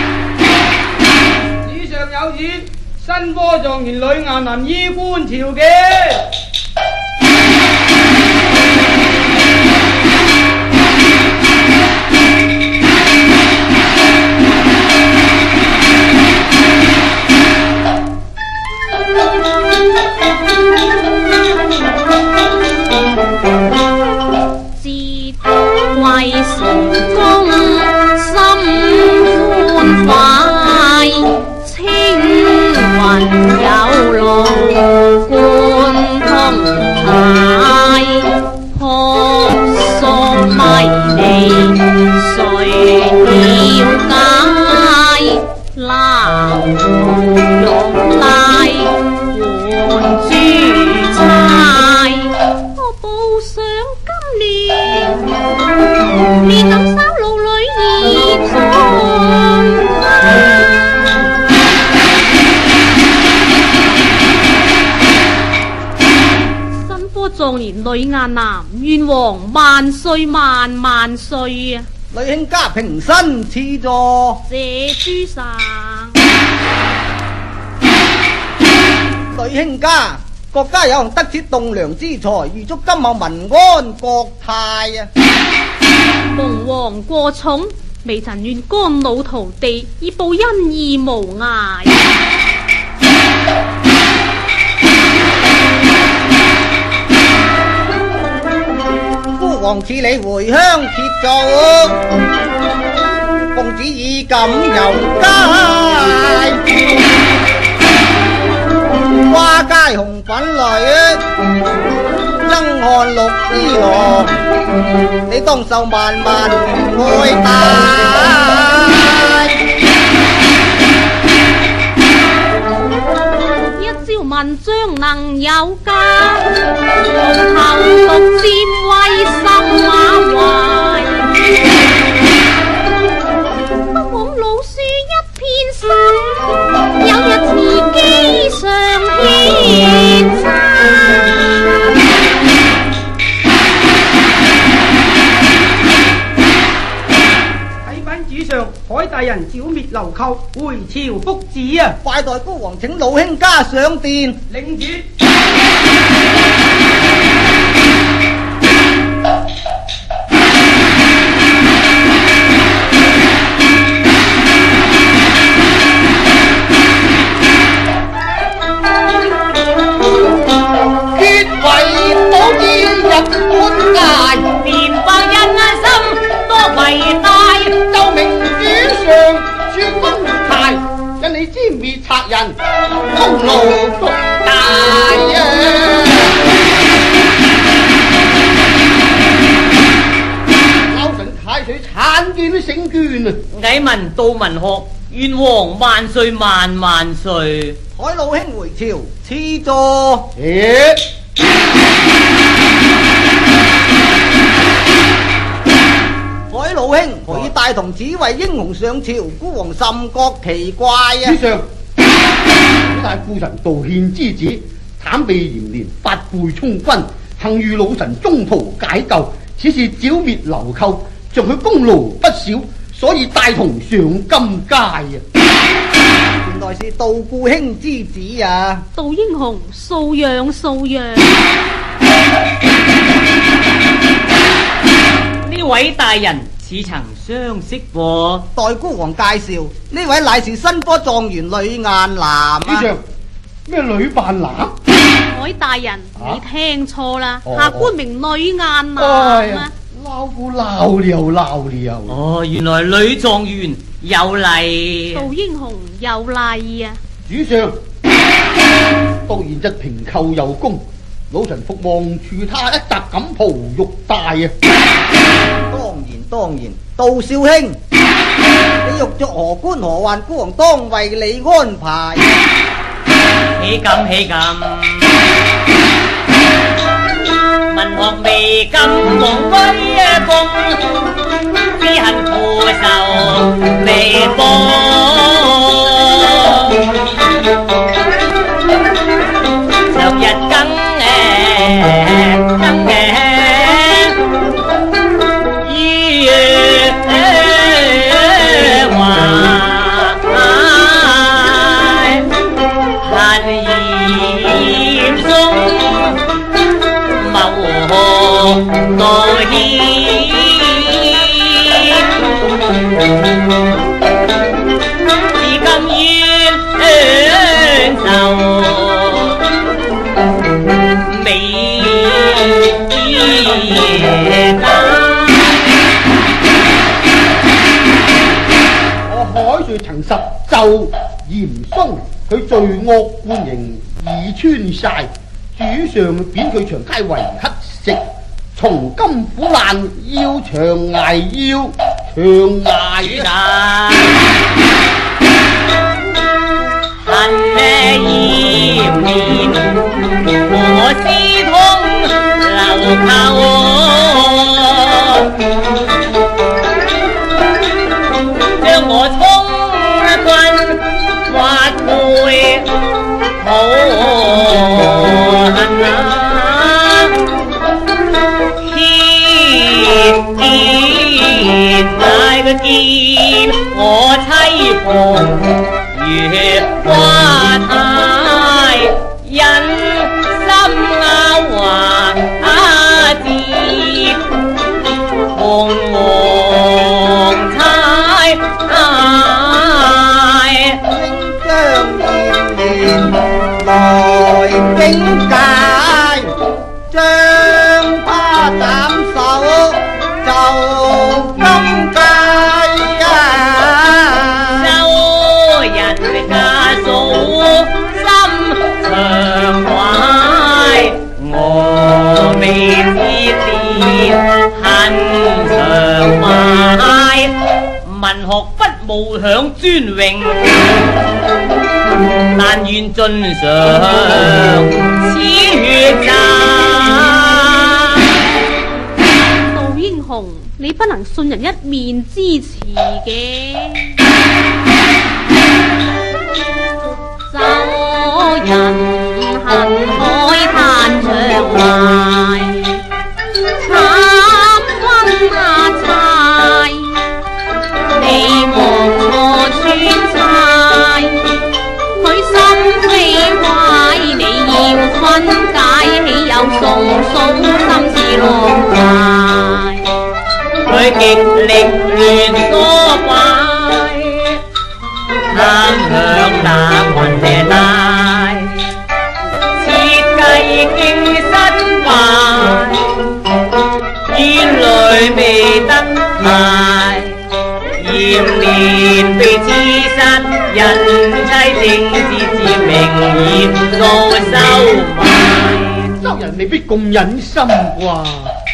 史上有旨，新科狀元呂雁南衣冠朝嘅。 自貴時公心歡快，青雲有路貫通泰，學術迷離誰了解？南無玉帶換珠釵，我報上今年年能收路女兒狀新科狀元呂雁南，願王萬歲萬萬歲啊！ 呂卿家平身賜座， 謝諸上。 呂卿家，國家有幸得此棟梁之才，預祝今後民安國泰啊！ 蒙王過寵，微臣願干老塗地，以報恩義無涯。 父王賜你回鄉設造，奉旨以錦遊街，花街紅粉類，爭看綠衣羅，你當受萬萬愛戴。 一朝文章能有價，龍頭獨佔威心馬懷。不枉老書一片心，有日自己上獻身。 海大人剿滅流寇，回朝復旨啊！ 快代高王請老卿加上殿。 領旨。 決為寶劍入官界，連百人心多偉大，奏明主上處公態，因你殲滅賊人，功勞極大啊！撈神太歲參見聖眷啊！ 蟻民到文學，願王萬歲萬萬歲！ 海老卿回朝，賜座。 咦？ 海老卿何以帶同此位英雄上朝？孤王甚覺奇怪啊！ 主上，古大夫臣道獻之子，慘被嚴連，發背充軍，幸遇老臣中途解救，此事剿滅流寇，像佢功勞不少，所以帶同上金階啊！ 原來是道故卿之子啊！ 道英雄素養素養。 呢位大人似曾相識喎。 代孤王介紹，呢位乃是新科狀元呂雁南啊！ 主上，咩女扮男？ 海大人， 啊、 你聽錯啦， 哦、 下官名呂雁南哎呀啊！ 撈夫撈了撈了。 哦，原來女狀元有禮。 道英雄有禮啊！ 主上，當然一平寇有功，老臣服望處他一襲錦袍玉帶啊！ 當然當然，杜少卿，你欲作何官何宦，孤王當為你安排。 起咁起咁，文學未禁王歸公，只恨父仇未報。昨日更誒更誒。道歉，至今冤仇未解。 我海瑞曾實奏嚴嵩，佢罪惡貫盈已穿晒，主上貶佢長街為乞食。從今苦難要長捱，要長捱啊！ 恨呢嫌面，我思痛流透，將我衝軍挖背好恨啊！大個劍，我妻房如花太，忍心拗話啊！自同我。 學不無享尊榮，但願盡嘗此血債。 杜英雄，你不能信人一面之詞嘅。走人恨海灘長埋，慘君下柴，你望我穿柴，佢心非壞，你要分解，豈有送嫂心事浪壞， 佢極力亂唆擺，貪享那雲嘅大，設計經失敗，煙淚未得賣，嫌面被刺殺，人妻政治之名言路收埋。 周人未必咁忍心啩？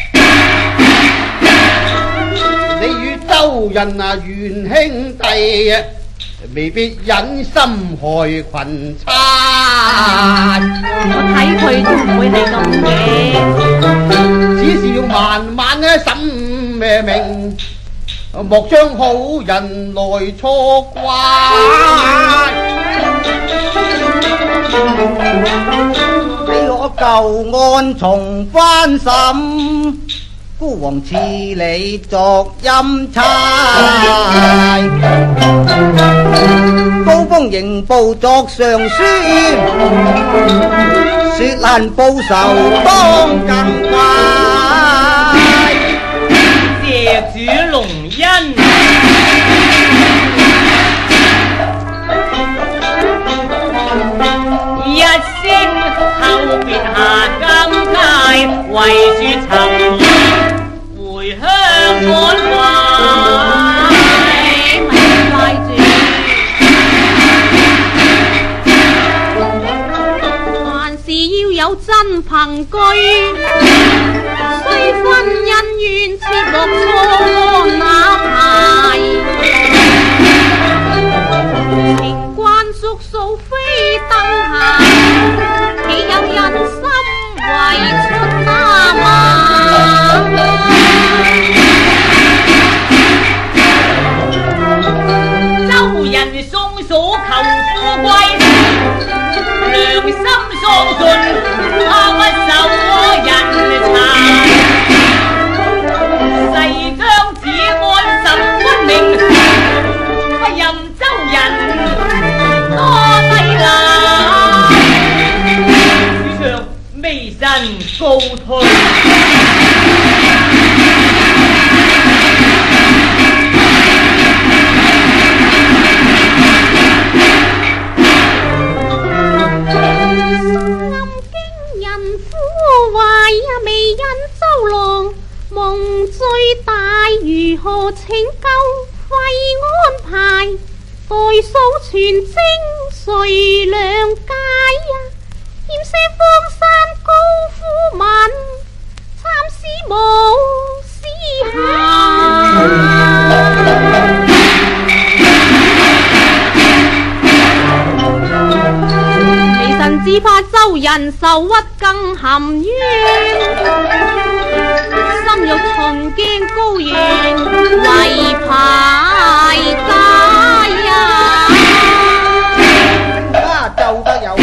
你與周人啊原兄弟啊，未必忍心害群差。 我睇佢都唔會係咁嘅， 只是要慢慢咧審明，莫將好人來錯怪。你攞舊案重翻審，孤王賜你作欽差，高峰刑部作上書，雪蘭報仇當更快。 謝主隆恩，一聲後別下金界，為雪尋回鄉趕壞。 咪快住！凡事要有真憑據，雖分恩怨，切莫錯案那牌。情關叔嫂非燈下，豈有人心為出他馬？ 周人送嫂求富貴，良心喪盡，怕不受人查。誓將此案審分明，不任周人多低難。主上微臣告退。 如何拯救費安排？代數全精誰諒解啊？險些荒山高夫文，參師無私下。微臣只怕周人受屈更含冤。心欲重見高原，為排解呀！ 家就得有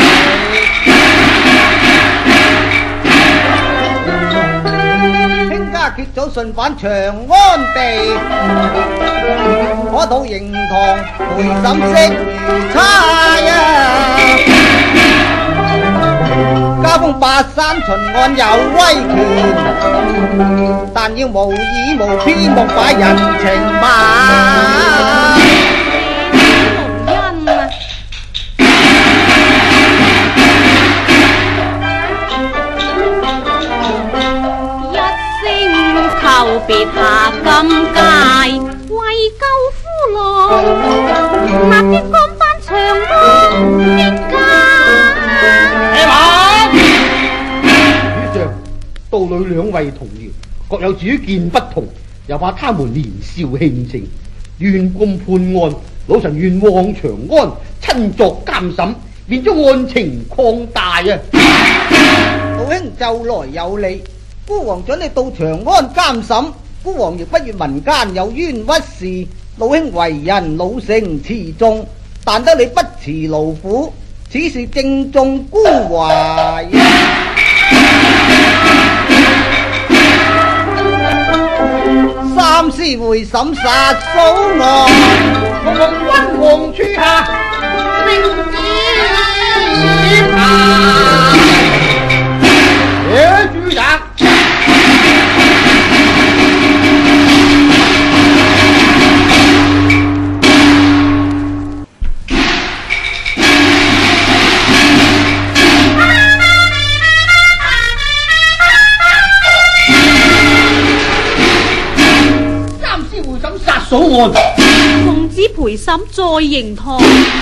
卿家決早順返長安地，可討刑堂陪審識如差呀！家風八三巡按有威權，但要無意無偏莫擺人情碼。 恩啊！一聲求別下金界，為救夫郎，立即趕返長安的家。 道裏兩位同僚各有主見不同，又怕他們年少輕情， 亂咁判案，老臣願往長安親作監審，免咗案情擴大啊！ 老兄就來有理，孤王准你到長安監審，孤王亦不如民間有冤屈事。老兄為人老成持重，但得你不辭勞苦，此事正中孤懷。三思會審殺嫂案， 我君王處下命旨啊！野主人。 嫂案， 奉旨陪審在刑堂。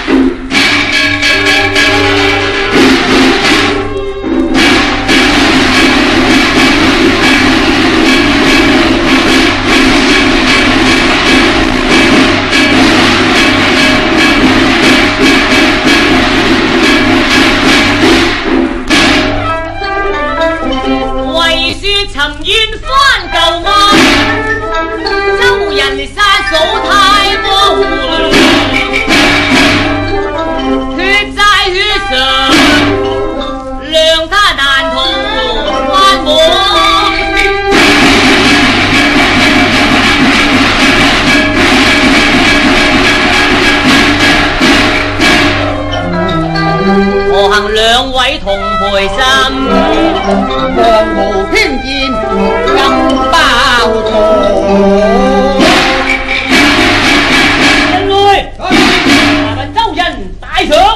為說尋冤翻舊案，周人殺嫂太過胡，血債血償，讓他難逃關網。何幸兩位同陪審， 王無偏見，更包錯。 人類，麻煩周人大賞。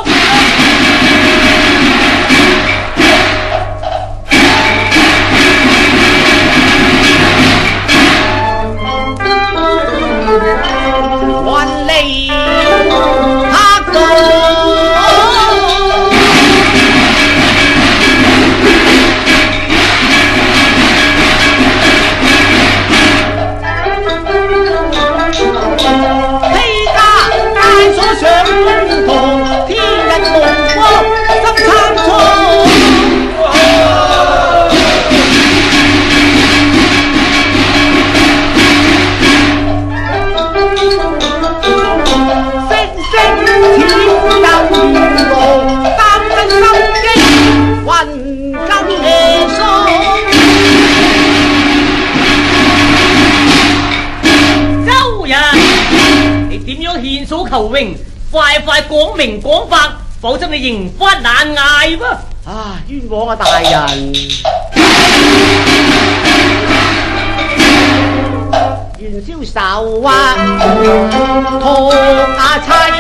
還離黑道。求榮，快快講明講白，否則你刑法難捱噃！ 啊，冤枉啊，大人！元宵手啊，拖阿妻，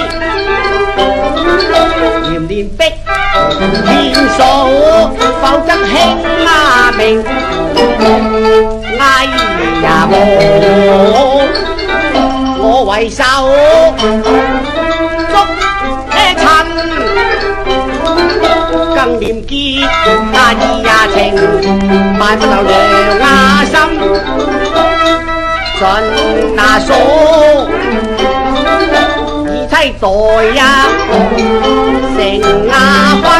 年年逼天數，否則興阿明，哎呀我。我為首捉呢親，更念結啊義啊情，拜不留良啊心，盡啊數，以妻待呀成啊婚，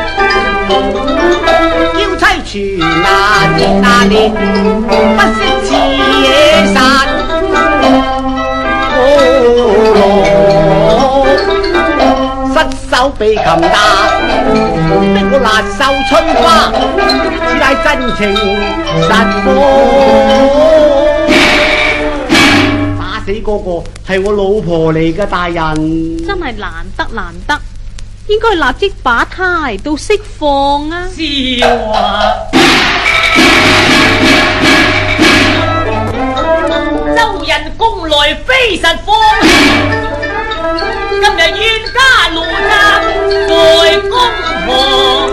要妻傳啊年啊年，不惜似野殺。失手被擒打，逼我辣手摧花，只乃真情實貨。打死嗰個係我老婆嚟嘅，大人。 真係難得難得，應該立即把他嚟到釋放啊！ 笑啊！周人公來非實放，今日冤家路窄在公堂，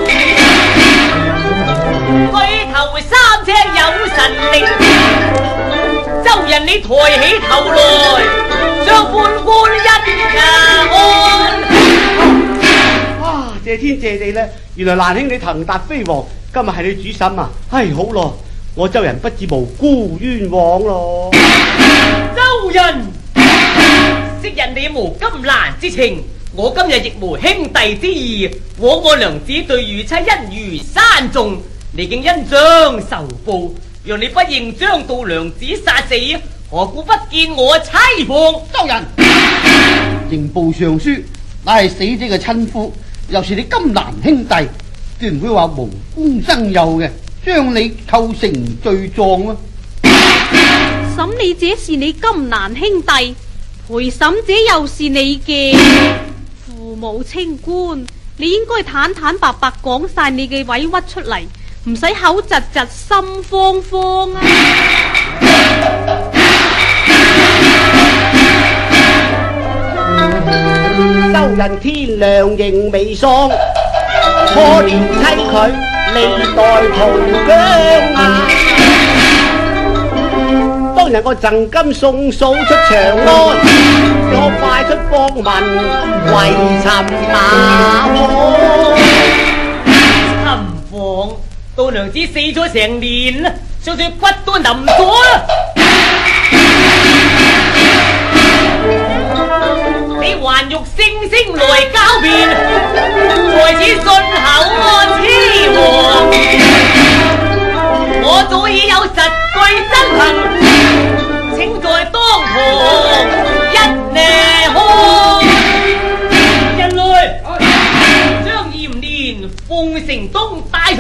舉頭三尺有神靈，周人你抬起頭來，將判官一案。 啊！謝天謝地咧，原來蘭兄你騰達飛黃，今日係你主審啊！唉，好咯，我周人不至無辜冤枉咯。 周人， 你無金蘭之情，我今日亦無兄弟之義。枉我娘子對如妻恩如山重，你竟因將仇報，讓你不認將到娘子殺死，何故不見我妻房？ 周人，刑部尚書乃係死者嘅親夫，又是你金蘭兄弟，斷唔會話無功生有嘅，將你構成罪狀啊！ 審理者是你金蘭兄弟，陪審者又是你嘅父母清官，你應該坦坦白白講晒你嘅委屈出嚟，唔使口窒窒心慌慌啊！ 周人天亮仍未喪，可憐妻佢歷代同疆啊！當日我贈金送嫂出長安，我快出幫民為尋馬房。 尋房到娘子死咗成年啦，相信骨都腍咗啦。你還欲聲聲來狡辯，在此信口安痴和，我早已有實據真憑，請在當堂一夜看。人來將嚴年奉城東帶上。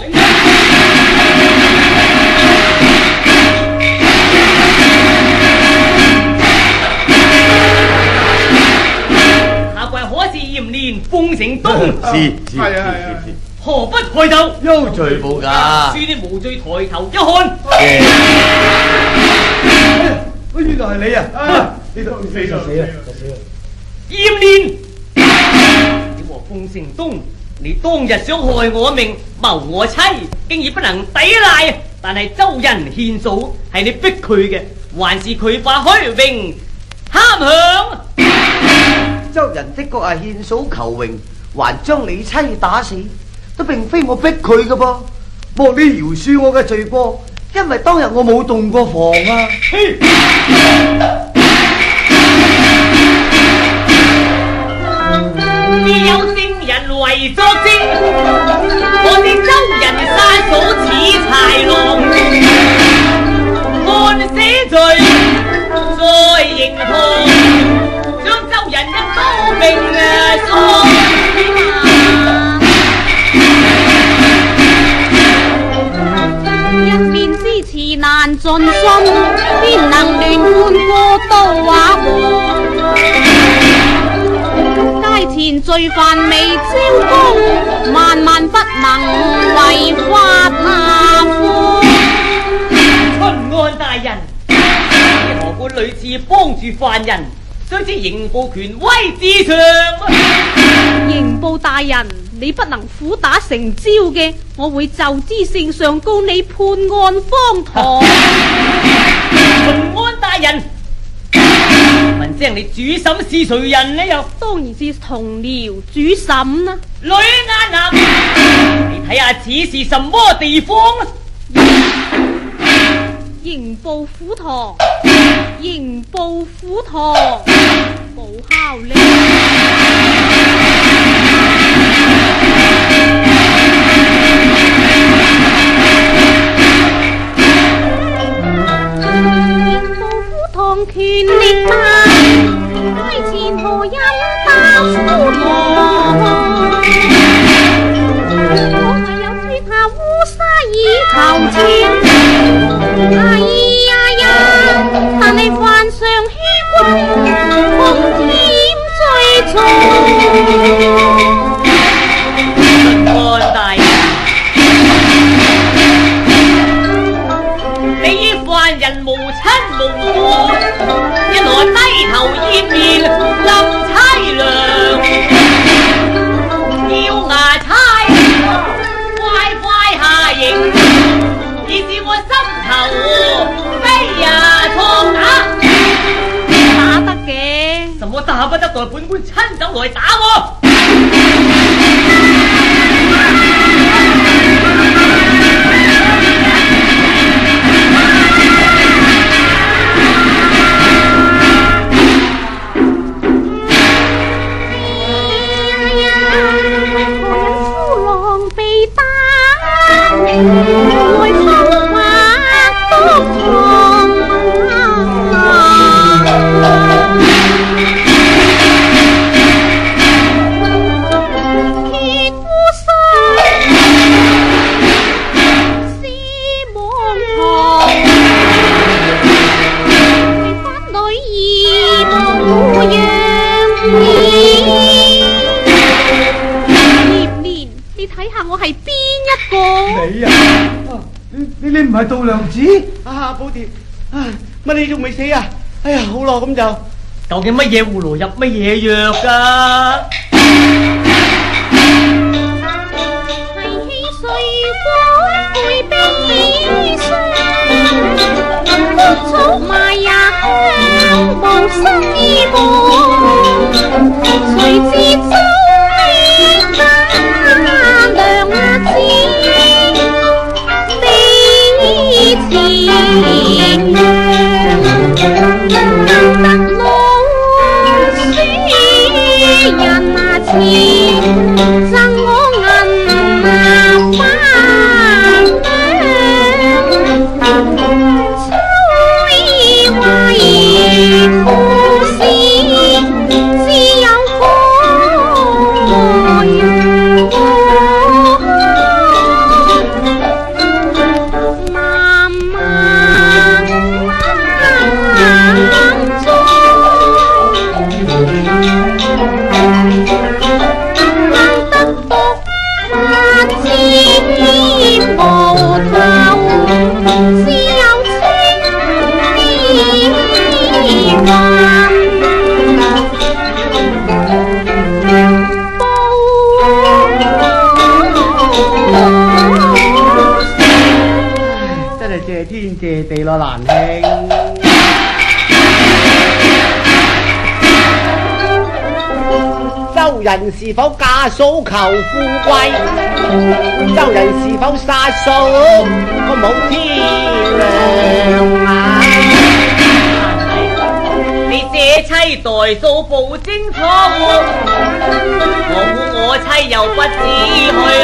嚴年奉城東， 是是係啊係啊， 何不抬頭？ 有罪無假， 恕你無罪，抬頭一看。 原來係你啊！呢度死啦死啦死啦！ 嚴年，你和奉城東，你當日想害我命，謀我妻，經已不能抵賴。但係周人獻嫂係你逼佢嘅，還是佢把虛榮貪享？ 周人的確係獻嫂求榮，還將你妻打死，都並非我逼佢嘅噃。莫你饒恕我嘅罪過，因為當日我冇動過房啊。 必有證人為作證，我是周人殺嫂似豺狼，按死罪在刑堂。人一刀命啊！ 一面之詞難盡信，邊能亂判過刀畫和？街前罪犯未招供，萬萬不能違法下課。 春安大人，你何故屢次幫住犯人？將之刑部權威至上。 刑部大人，你不能苦打成招嘅，我會就知性上告你判案荒唐。 巡安大人，問聲你主審是誰人呢？又當然是同僚主審啦。 女眼男，你睇下此是什麼地方啊？ 刑部虎堂，刑部虎堂，冇效力。刑部虎堂權力大，街前何人打出來？我係有吹下烏紗以求情。哎呀呀！但你犯上欺君，風險最重。 巡安大人，你以犯人無親無故，一來低頭掩面lâm淒涼，要牙差乖乖下刑。以致我心頭飛呀錯打， 打得嘅， 什麼打不得，代本官親手來打我。 係杜娘子啊，寶蝶，唉，乜你仲未死啊？哎呀，好咯，咁就究竟乜嘢葫蘆入乜嘢藥㗎？ 提起水果會悲傷，枯草賣也香，無心意無，誰知早已花娘子悲情娘，得老鼠人啊錢，贈我銀啊花娘，秋意花兒故事，只有火陽漫漫中，能得獨花枝無頭，只有青絲還真係謝天謝地咯，蘭兄。周人是否嫁嫂求富貴？周人是否殺嫂個冇天良啊？ 你這妻代數報清楚，我估我妻又不知去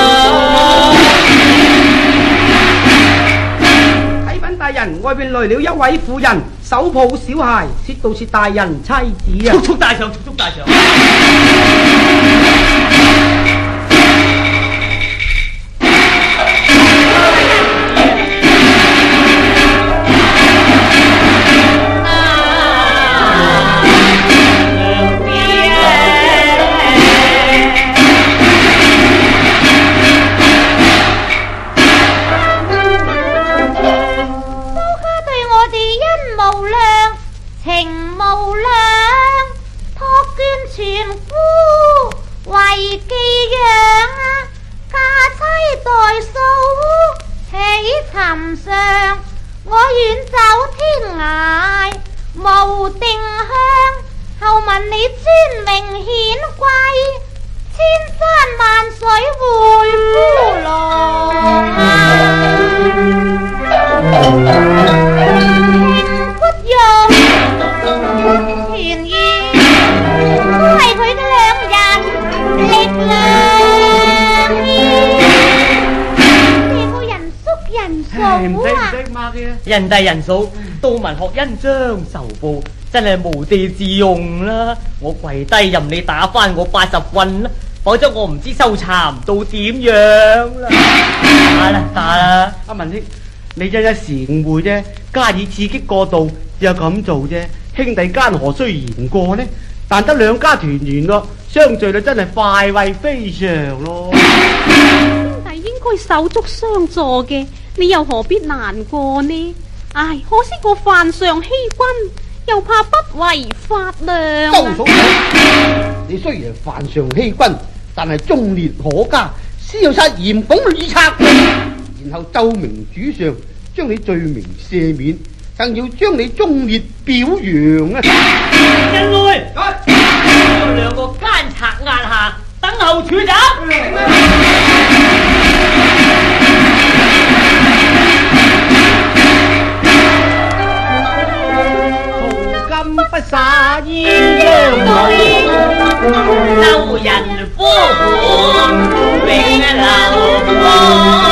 向。 啟稟大人，外邊來了一位婦人，手抱小孩，說道是大人妻子啊！ 速速大上，速速大上！ 情無量，託捐全夫為寄養，嫁妻代數起尋常。我遠走天涯無定向，後聞你尊名顯貴，千山萬水回夫郎骨肉團圓，都係佢哋兩人力量。你個人叔人嫂啊！ 人弟人嫂，杜文學恩將仇報，真係無地自容啦！我跪低任你打翻我八十棍啦，否則我唔知收蠶到點樣啦！打啦打啦！ 阿文兄，你真一時誤會啫，加以刺激過度，只有咁做啫。兄弟間何須言過呢？但得兩家團圓咯，相聚率真係快慰非常咯。 兄弟應該手足相助嘅，你又何必難過呢？唉，可惜我犯上欺君，又怕不違法量。 周嫂，你雖然犯上欺君，但係忠烈可嘉，先有殺嚴鞏預策，然後奏明主上，將你罪名赦免，更要將你忠烈表揚啊！ 人類，將兩個奸賊壓下，等候處斬。 金不灑鴛鴦淚， 周人夫婦永流芳。